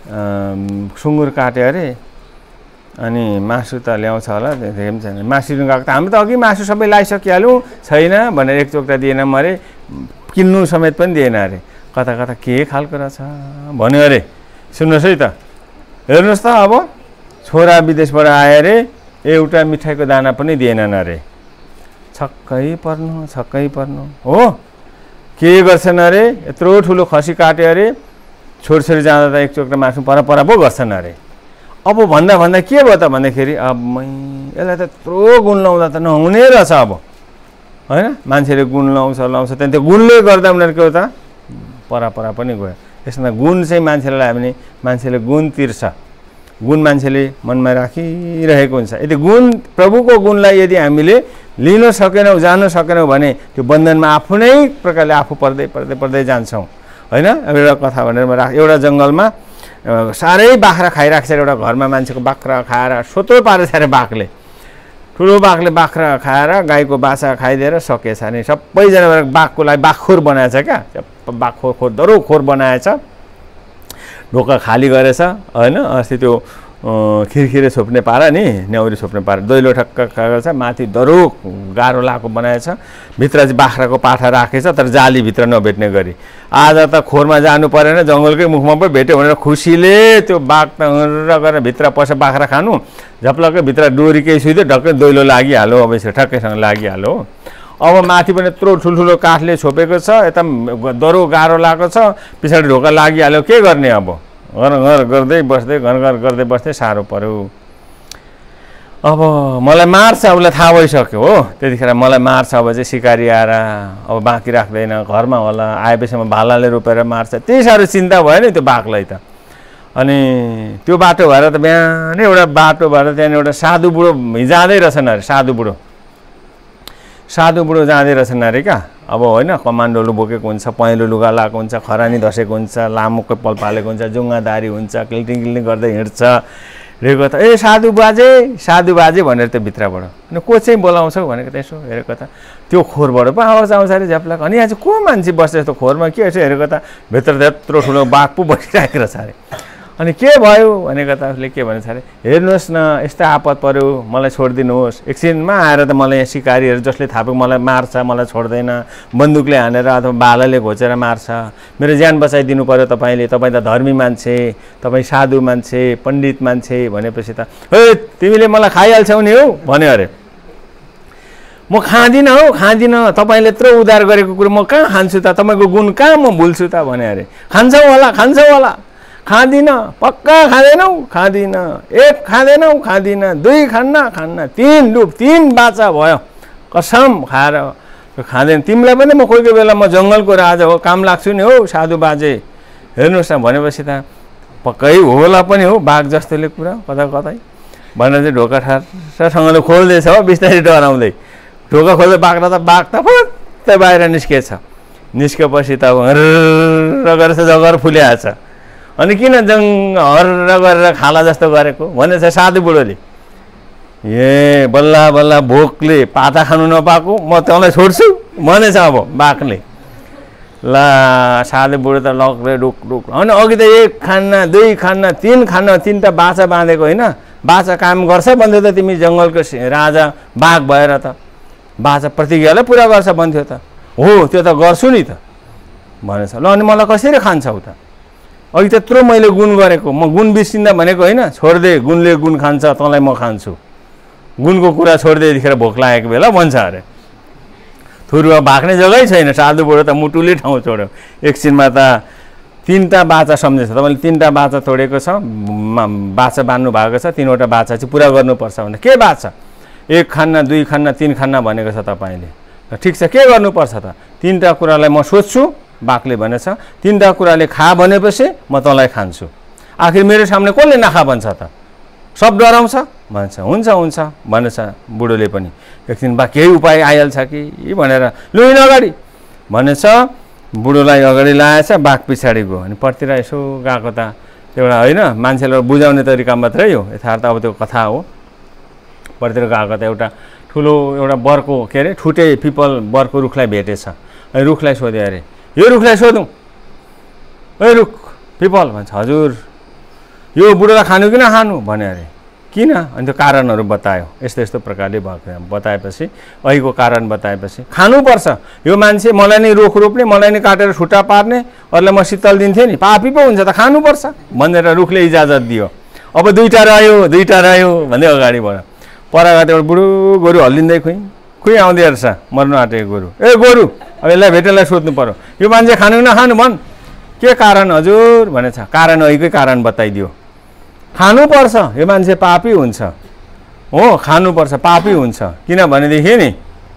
सुँगुर काट्यो अरे, अनि मासु त ल्याउँछ होला, देखेको पनि छैन, मासु लिनु गएको त हामी त अघि मासु सबै लगाइसकिहाल्यौँ, छैन भनेर एक चोक्टा दिएन म अरे, किन्नु समेत पनि दिएन अरे, कता कता के खालको रहेछ भन्यो अरे। सुन्नुहोस् है त, हेर्नुहोस् त, अब छोरा विदेशबाट आयो अरे, एउटा मिठाईको दाना पनि दिएनन् अरे, छक्कै पर्नु छक्कै पर्नु हो। के गर्छन् अरे, यत्रो ठुलो खसी काट्यो अरे, छोरछोरी जाँदा त एक चोक्टा मासु पर पर पो गर्छन् अरे। अब भन्दा भन्दा के भयो त भन्दाखेरि अब मै यसलाई त यत्रो गुण लाउँदा त नहुने रहेछ अब होइन। मान्छेले गुण लाउँछ लाउँछ त्यहाँदेखि त्यो गुणले गर्दा उनीहरूको त परापरा पनि गयो। यसमा गुण चाहिँ मान्छेलाई लाग्यो भने मान्छेले गुण तिर्छ, गुण मान्छेले मनमा राखिरहेको हुन्छ। यदि गुण प्रभुको गुणलाई यदि हामीले लिन सकेनौँ, जान सकेनौँ भने त्यो बन्धनमा आफू नै प्रकारले आफू पर्दै पर्दै पर्दै जान्छौँ होइन। एउटा कथा भनेर म राख, एउटा जङ्गलमा साह्रै बाख्रा खाइरहेको छ, एउटा घरमा मान्छेको बाख्रा खाएर सोत्रो पारेछ अरे बाघले, ठुलो बाघले बाख्रा खाएर गाईको बाछा खाइदिएर सकेछ अनि सबैजना बाघको लागि बाघखोर बनाएछ क्या, बाघखोर खोर दरो खोर बनाएछ, ढोका खाली गरेछ होइन। अस्ति त्यो खिरखिरे छोप्ने पारा नि, न्याउरी छोप्ने पारा, दैलो ठक्क खाएको छ, माथि दरो गाह्रो लाएको बनाएछ, भित्र चाहिँ बाख्राको पाठा राखेछ तर जालीभित्र नभेट्ने गरी। आज त खोरमा जानु परेन, जङ्गलकै मुखमा पो भेट्यो भनेर खुसीले त्यो बाघ त गएर भित्र पस्छ बाख्रा खानु, झप्लक्कै भित्र डोरी केही सुइदियो, ढक्कै दैलो लागिहाल्यो, अब यसरी ठक्कैसँग लागिहाल्यो। अब माथि पनि यत्रो ठुल्ठुलो काठले छोपेको छ, यता दरो गाह्रो लगाएको छ, पछाडि ढोका लागिहाल्यो, के गर्ने अब, घर घर गर्दै बस्दै घर घर गर्दै बस्दै साह्रो पऱ्यो। अब मलाई मार्छ, उसलाई थाहा भइसक्यो हो, त्यतिखेर मलाई मार्छ, अब चाहिँ सिकारी आएर अब बाँकी राख्दैन, घरमा होला, आएपछिमा भालाले रोपेर मार्छ, त्यही साह्रो चिन्ता भयो नि त्यो बाघलाई त। अनि त्यो बाटो भएर त बिहानै एउटा बाटो भएर त्यहाँनिर एउटा साधु बुढो जाँदै रहेछन् अरे, साधु बुढो साधु बुढो जाँदै रहेछन् अरे क्या। अब होइन कमान्डोहरू बोकेको हुन्छ, पहेँलो लुगा लगाएको हुन्छ, खरानी धसेको हुन्छ, लामो कपाल पालेको हुन्छ, जुङ्गादारी हुन्छ, किल्टिङ किल्टिङ गर्दै हिँड्छ, हेरेको त ए साधु बाजे साधु बाजे भनेर त्यो भित्रबाट, अनि को चाहिँ बोलाउँछौ भनेको त यसो हेरेको त त्यो खोरबाट पो आवाज आउँछ अरे झ्याप्लाक। अनि आज को मान्छे बस्छ यस्तो खोरमा, के यसो हेरेको त भित्र त यत्रो ठुलो बाघ पो बसिरहेको रहेछ अरे। अनि के भयो भनेको त उसले के भन्छ अरे, हेर्नुहोस् न यस्तो आपत पर्यो, मलाई छोडिदिनुहोस्। एकछिनमा आएर त मलाई यहाँ सिकारीहरू जसले थापेको मलाई मार्छ, मलाई छोड्दैन, बन्दुकले हानेर अथवा बालाले घोचेर मार्छ, मेरो ज्यान बचाइदिनु पर्यो तपाईँले, तपाईँ त धर्मी मान्छे, तपाईँ साधु मान्छे, पण्डित मान्छे भनेपछि त हे तिमीले मलाई खाइहाल्छौ नि हौ भन्यो अरे। म खाँदिनँ हौ खाँदिनँ, तपाईँले यत्रो उद्धार गरेको कुरो म कहाँ खान्छु त, तपाईँको गुण कहाँ म भुल्छु त भने अरे। खान्छौ होला खान्छौ होला, खाँदिनँ पक्का खाँदैनौ खाँदिनँ, एक खाँदैनौ खाँदिनँ, दुई खान्न खान्न, तिन लु तिन बाचा भयो कसम खाएर खाँदैन। तिमीलाई पनि म कोही कोही बेला म जङ्गलको राजा हो काम लाग्छु नि हौ साधु बाजे, हेर्नुहोस् न भनेपछि त पक्कै होला पनि हो बाघ जस्तोले कुरा कता कतै भनेर चाहिँ ढोका ठारसँगले खोल्दैछ हो बिस्तारै डराउँदै। ढोका खोल्दै बाघ त बाघ त फुत्तै बाहिर निस्केछ। निस्केपछि त हर्र गरेर जगर फुलिहाल्छ। अनि किन जङ हर्र गरेर खाला जस्तो गरेको भनेछ साधु बुढोले। ए बल्ल बल्ल भोकले पाता खानु नपाएको म तँलाई छोड्छु भनेछ अब बाघले। ला साधु बुढो त लग्रे रुक रुक अनि अघि त एक खान्न दुई खान्न तिन खान्न, तिनवटा बाछा बाँधेको होइन, बाछा काम गर्छ भन्थ्यो त तिमी जङ्गलको राजा बाघ भएर त, बाछा प्रतिज्ञालाई पुरा गर्छ भन्थ्यो त। हो त्यो त गर्छु नि त भनेछ। ल अनि मलाई कसरी खान्छौ त, अघि त्यत्रो मैले गुण गरेको, म गुण बिर्सिँदा भनेको होइन, छोडिदे गुणले गुण खान्छ तँलाई म खान्छु, गुणको कुरा छोडिदिए यतिखेर भोक लागेको बेला भन्छ अरे। थुरुवा भाग्ने जग्गै छैन, साधु बुढो त मुटुले ठाउँ छोड्यो। एकछिनमा त तिनवटा बाछा सम्झेछ, तपाईँले तिनवटा बाछा तोडेको छ, बाछा बान्नु भएको छ, तिनवटा बाछा चाहिँ पुरा गर्नुपर्छ भने के बाछा, एक खान्न दुई खान्न तिन खान्न भनेको छ तपाईँले, ठिक छ के गर्नुपर्छ त, तिनवटा कुरालाई म सोध्छु बाघले भनेछ, तिनवटा कुराले खा भनेपछि म तँलाई खान्छु। आखिर मेरो सामने कसले नखा भन्छ त, सब डराउँछ भन्छ। हुन्छ हुन्छ भनेछ बुढोले पनि। एकछिन बा केही उपाय आइहाल्छ कि भनेर लु हिँड अगाडि भनेछ। बुढोलाई अगाडि लाएछ, बाघ पछाडि गयो। अनि पर्तिर यसो गएको त एउटा होइन मान्छेलाई बुझाउने तरिका मात्रै हो, यथार्थ अब त्यो कथा हो। पर्तिर गएको त एउटा ठुलो एउटा बरको के अरे ठुटे पिपल बरको रुखलाई भेटेछ। अनि रुखलाई सोध्यो अरे, यो रुखलाई सोधौँ, ए रुख पिपल भन्छ, हजुर यो बुढोलाई खानु कि नखानु भने अरे। किन? अनि त्यो कारणहरू बतायो, यस्तो यस्तो प्रकारले बताएपछि अहिलेको कारण बताएपछि खानुपर्छ, यो मान्छे मलाई नै रुख रोप्ने, मलाई नै काटेर छुट्टा पार्ने, अरूलाई म शीतल दिन्थेँ नि, पापी पो हुन्छ त खानुपर्छ भनेर रुखले इजाजत दियो। अब दुईवटा रह्यो दुईवटा रह्यो भन्दै अगाडि बढ्यो। पराघाट एउटा बुढो गोरु हल्लिँदै खुइ खुइ आउँदै रहेछ, मर्नु आँटेको गोरु। ए गोरु अब यसलाई भेटेलाई सोध्नु पर्यो, यो मान्छे खानु नखानु भन्, के कारण हजुर भनेछ। कारण अहिलेकै कारण बताइदियो। खानुपर्छ, यो मान्छे पापी हुन्छ हो, खानुपर्छ पापी हुन्छ, किनभनेदेखि नि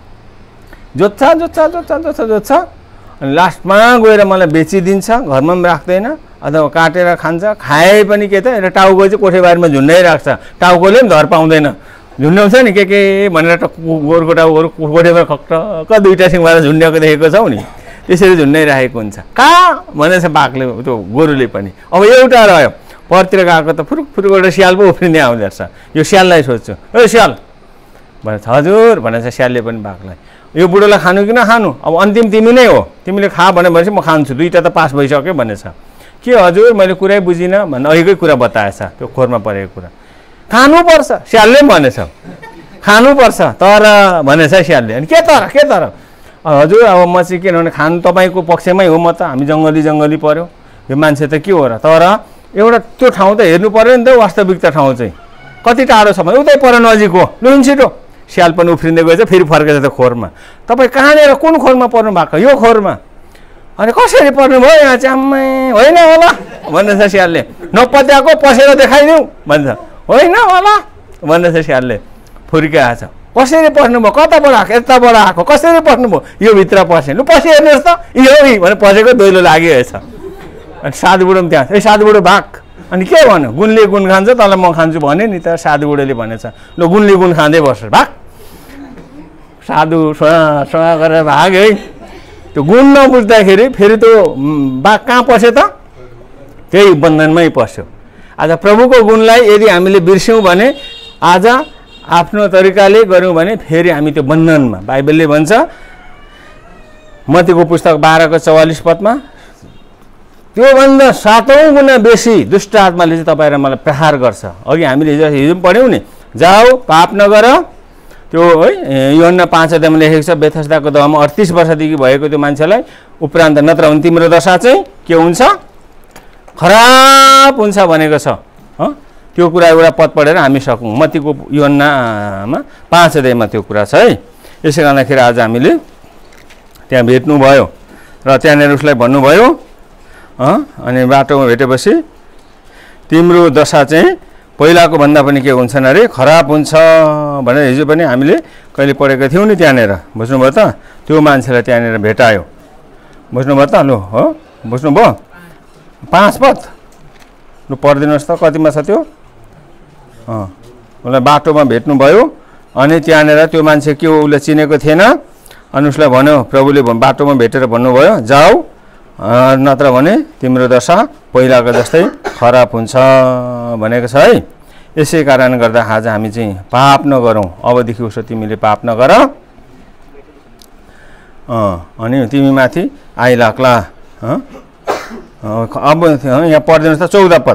जोत्छ जोत्छ जोत्छ जोत्छ जोत्छ अनि लास्टमा गएर मलाई बेचिदिन्छ, घरमा पनि राख्दैन अथवा काटेर खान्छ। खाए पनि के त एउटा टाउको चाहिँ कोठेबारीमा झुन्डाइराख्छ, टाउकोले पनि धर पाउँदैन, झुन्ड्याउँछ नि के के भनेर गोरुको टाउकोहरू कोठेमा खक्क दुईवटा सिङबाट झुन्ड्याएको देखेको छौ नि, त्यसरी झुन्डाइराखेको हुन्छ। कहाँ भनेछ बाघले, त्यो गोरुले पनि। अब एउटा रह्यो, परतिर गएको त फुरुक फुरुक एउटा स्याल पो उफ्रिँदै आउँदो रहेछ। यो स्याललाई सोध्छु, ए स्याल भनेछ, हजुर भनेछ स्यालले पनि बाघलाई। यो बुढोलाई खानु कि नखानु, अब अन्तिम तिमी नै हो, तिमीले खा भनेपछि म खान्छु, दुईवटा त पास भइसक्यो भनेछ। के हजुर मैले कुरै बुझिनँ भन्ने अहिलेकै कुरा बताएछ, त्यो खोरमा परेको कुरा। खानुपर्छ स्यालले पनि भनेछ, खानुपर्छ तर भनेछ स्यालले। अनि के तर के तर हजुर अब म चाहिँ किनभने खानु तपाईँको पक्षमै हो, म त हामी जङ्गली जङ्गली पऱ्यो, यो मान्छे त के हो र, तर एउटा त्यो ठाउँ त हेर्नु पऱ्यो नि त, वास्तविकता ठाउँ चाहिँ कति टाढो छ भने उतै पर नजिक हो, लु छिटो। स्याल पनि उफ्रिँदै गएछ, फेरि फर्केछ त खोरमा। तपाईँ कहाँनिर कुन खोरमा पर्नु भएको, यो खोरमा। अनि कसरी पर्नुभयो यहाँ चाहिँ, आम्मै होइन होला भन्दैछ स्यालले। नपत्याएको पसेर देखाइदिउँ भन्छ, होइन होला भन्दैछ स्यालले। फुर्किआएछ, कसरी पस्नुभयो, कताबाट आएको, यताबाट आएको, कसरी पस्नुभयो, यो भित्र पसेँ, लु पसि हेर्नुहोस् त, यो भने पसेको दैलो लागिरहेछ। अनि साधु बुढो पनि त्यहाँ, ए साधु बुढो भाग। अनि के भन्यो, गुणले गुण खान्छ तँलाई म खान्छु भने नि त। साधु बुढोले भनेछ, ल गुणले गुण खाँदै बस्छ भाग। साधु सोहा सोहा गरेर भाग है। त्यो गुण नबुझ्दाखेरि फेरि त्यो बाघ कहाँ पस्यो त, त्यही बन्धनमै पस्यो। आज प्रभुको गुणलाई यदि हामीले बिर्स्यौँ भने, आज आफ्नो तरिकाले गऱ्यौँ भने फेरि हामी त्यो बन्धनमा, बाइबलले भन्छ मत्तीको पुस्तक बाह्रको चौवालिस पदमा, त्योभन्दा सातौँ गुणा बेसी दुष्ट आत्माले चाहिँ तपाईँ र मलाई प्रहार गर्छ। अघि हामीले हिजो हिजो पनि पढ्यौँ नि, जाऊ पाप नगर। त्यो है यूहन्ना पाँच अध्यायमा लेखेको छ, बेथस्दाको दहमा अडतिस वर्षदेखि भएको त्यो मान्छेलाई उपरान्त नत्र भने तिम्रो दशा चाहिँ के हुन्छ, खराब हुन्छ भनेको छ। त्यो कुरा एउटा पद पढेर हामी सकौँ। मत्तीको यूहन्नामा पाँच अध्यायमा त्यो कुरा छ है। यसै गर्दाखेरि आज हामीले त्यहाँ भेट्नुभयो र त्यहाँनिर उसलाई भन्नुभयो, अनि बाटोमा भेटेपछि तिम्रो दशा चाहिँ पहिलाको भन्दा पनि के हुन्छ अरे खराब हुन्छ भनेर हिजो पनि हामीले कहिले पढेको थियौँ नि त्यहाँनिर। बुझ्नुभयो त? त्यो मान्छेलाई त्यहाँनिर भेटायो। बुझ्नुभयो त? लु हो बुझ्नुभयो? पाँच पद लु पढिदिनुहोस् त, कतिमा छ त्यो? अँ उसलाई बाटोमा भेट्नुभयो अनि त्यहाँनिर त्यो मान्छे के हो उसले चिनेको थिएन। अनि उसलाई भन्यो, प्रभुले बाटोमा भेटेर भन्नुभयो जाऊ नत्र भने तिम्रो दशा पहिलाको जस्तै खराब हुन्छ भनेको छ है। यसै कारण गर्दा आज हामी चाहिँ पाप नगरौँ, अबदेखि उसो तिमीले पाप नगर अनि तिमी माथि आइलाग्ला। अब यहाँ पढिदिनुहोस् त चौध पद,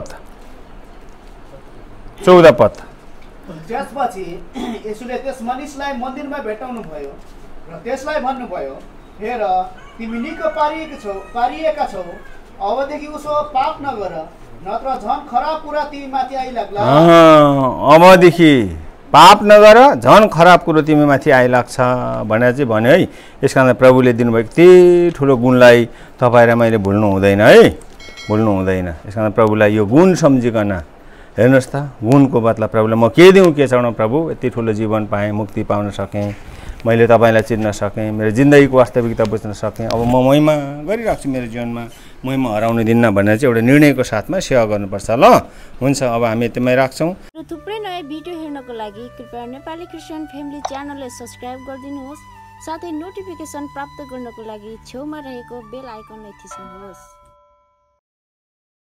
चौध पद। त्यसपछि यसुले त्यस मानिसलाई मन्दिरमा भेटाउनु भयो र त्यसलाई भन्नुभयो, हेर तिमी निको पारिएका छौ पारिएका छौ अबदेखि उसो पाप नगर नत्र झन् खराब कुरा तिमी माथि आइलाग्ला। अबदेखि पाप नगर झन् खराब कुरो तिमी माथि आइलाग्छ भनेर चाहिँ भन्यो है। यस कारण प्रभुले दिनुभएको त्यही ठुलो गुणलाई तपाईँ र मैले भुल्नु हुँदैन है, भुल्नु हुँदैन। यस कारण प्रभुलाई यो गुण सम्झिकन हेर्नुहोस् त, गुणको बदला प्रभुलाई म के दिउँ, के चाहनु प्रभु, यति ठुलो जीवन पाएँ, मुक्ति पाउन सकेँ, मैले तपाईँलाई चिन्न सकेँ, मेरो जिन्दगीको वास्तविकता बुझ्न सकेँ। अब म महिमा गरिरहेको छु, मेरो जीवनमा महिमा हराउनु दिन्न भनेर चाहिँ एउटा निर्णयको साथमा सेवा गर्नुपर्छ। ल हुन्छ, अब हामी यतिमै राख्छौँ। थुप्रै नयाँ भिडियो हेर्नको लागि कृपया नेपाली क्रिस्चियन फ्यामिली च्यानललाई सब्सक्राइब गरिदिनुहोस्। साथै नोटिफिकेसन प्राप्त गर्नको लागि छेउमा रहेको बेल आइकनलाई थिच्नुहोस्।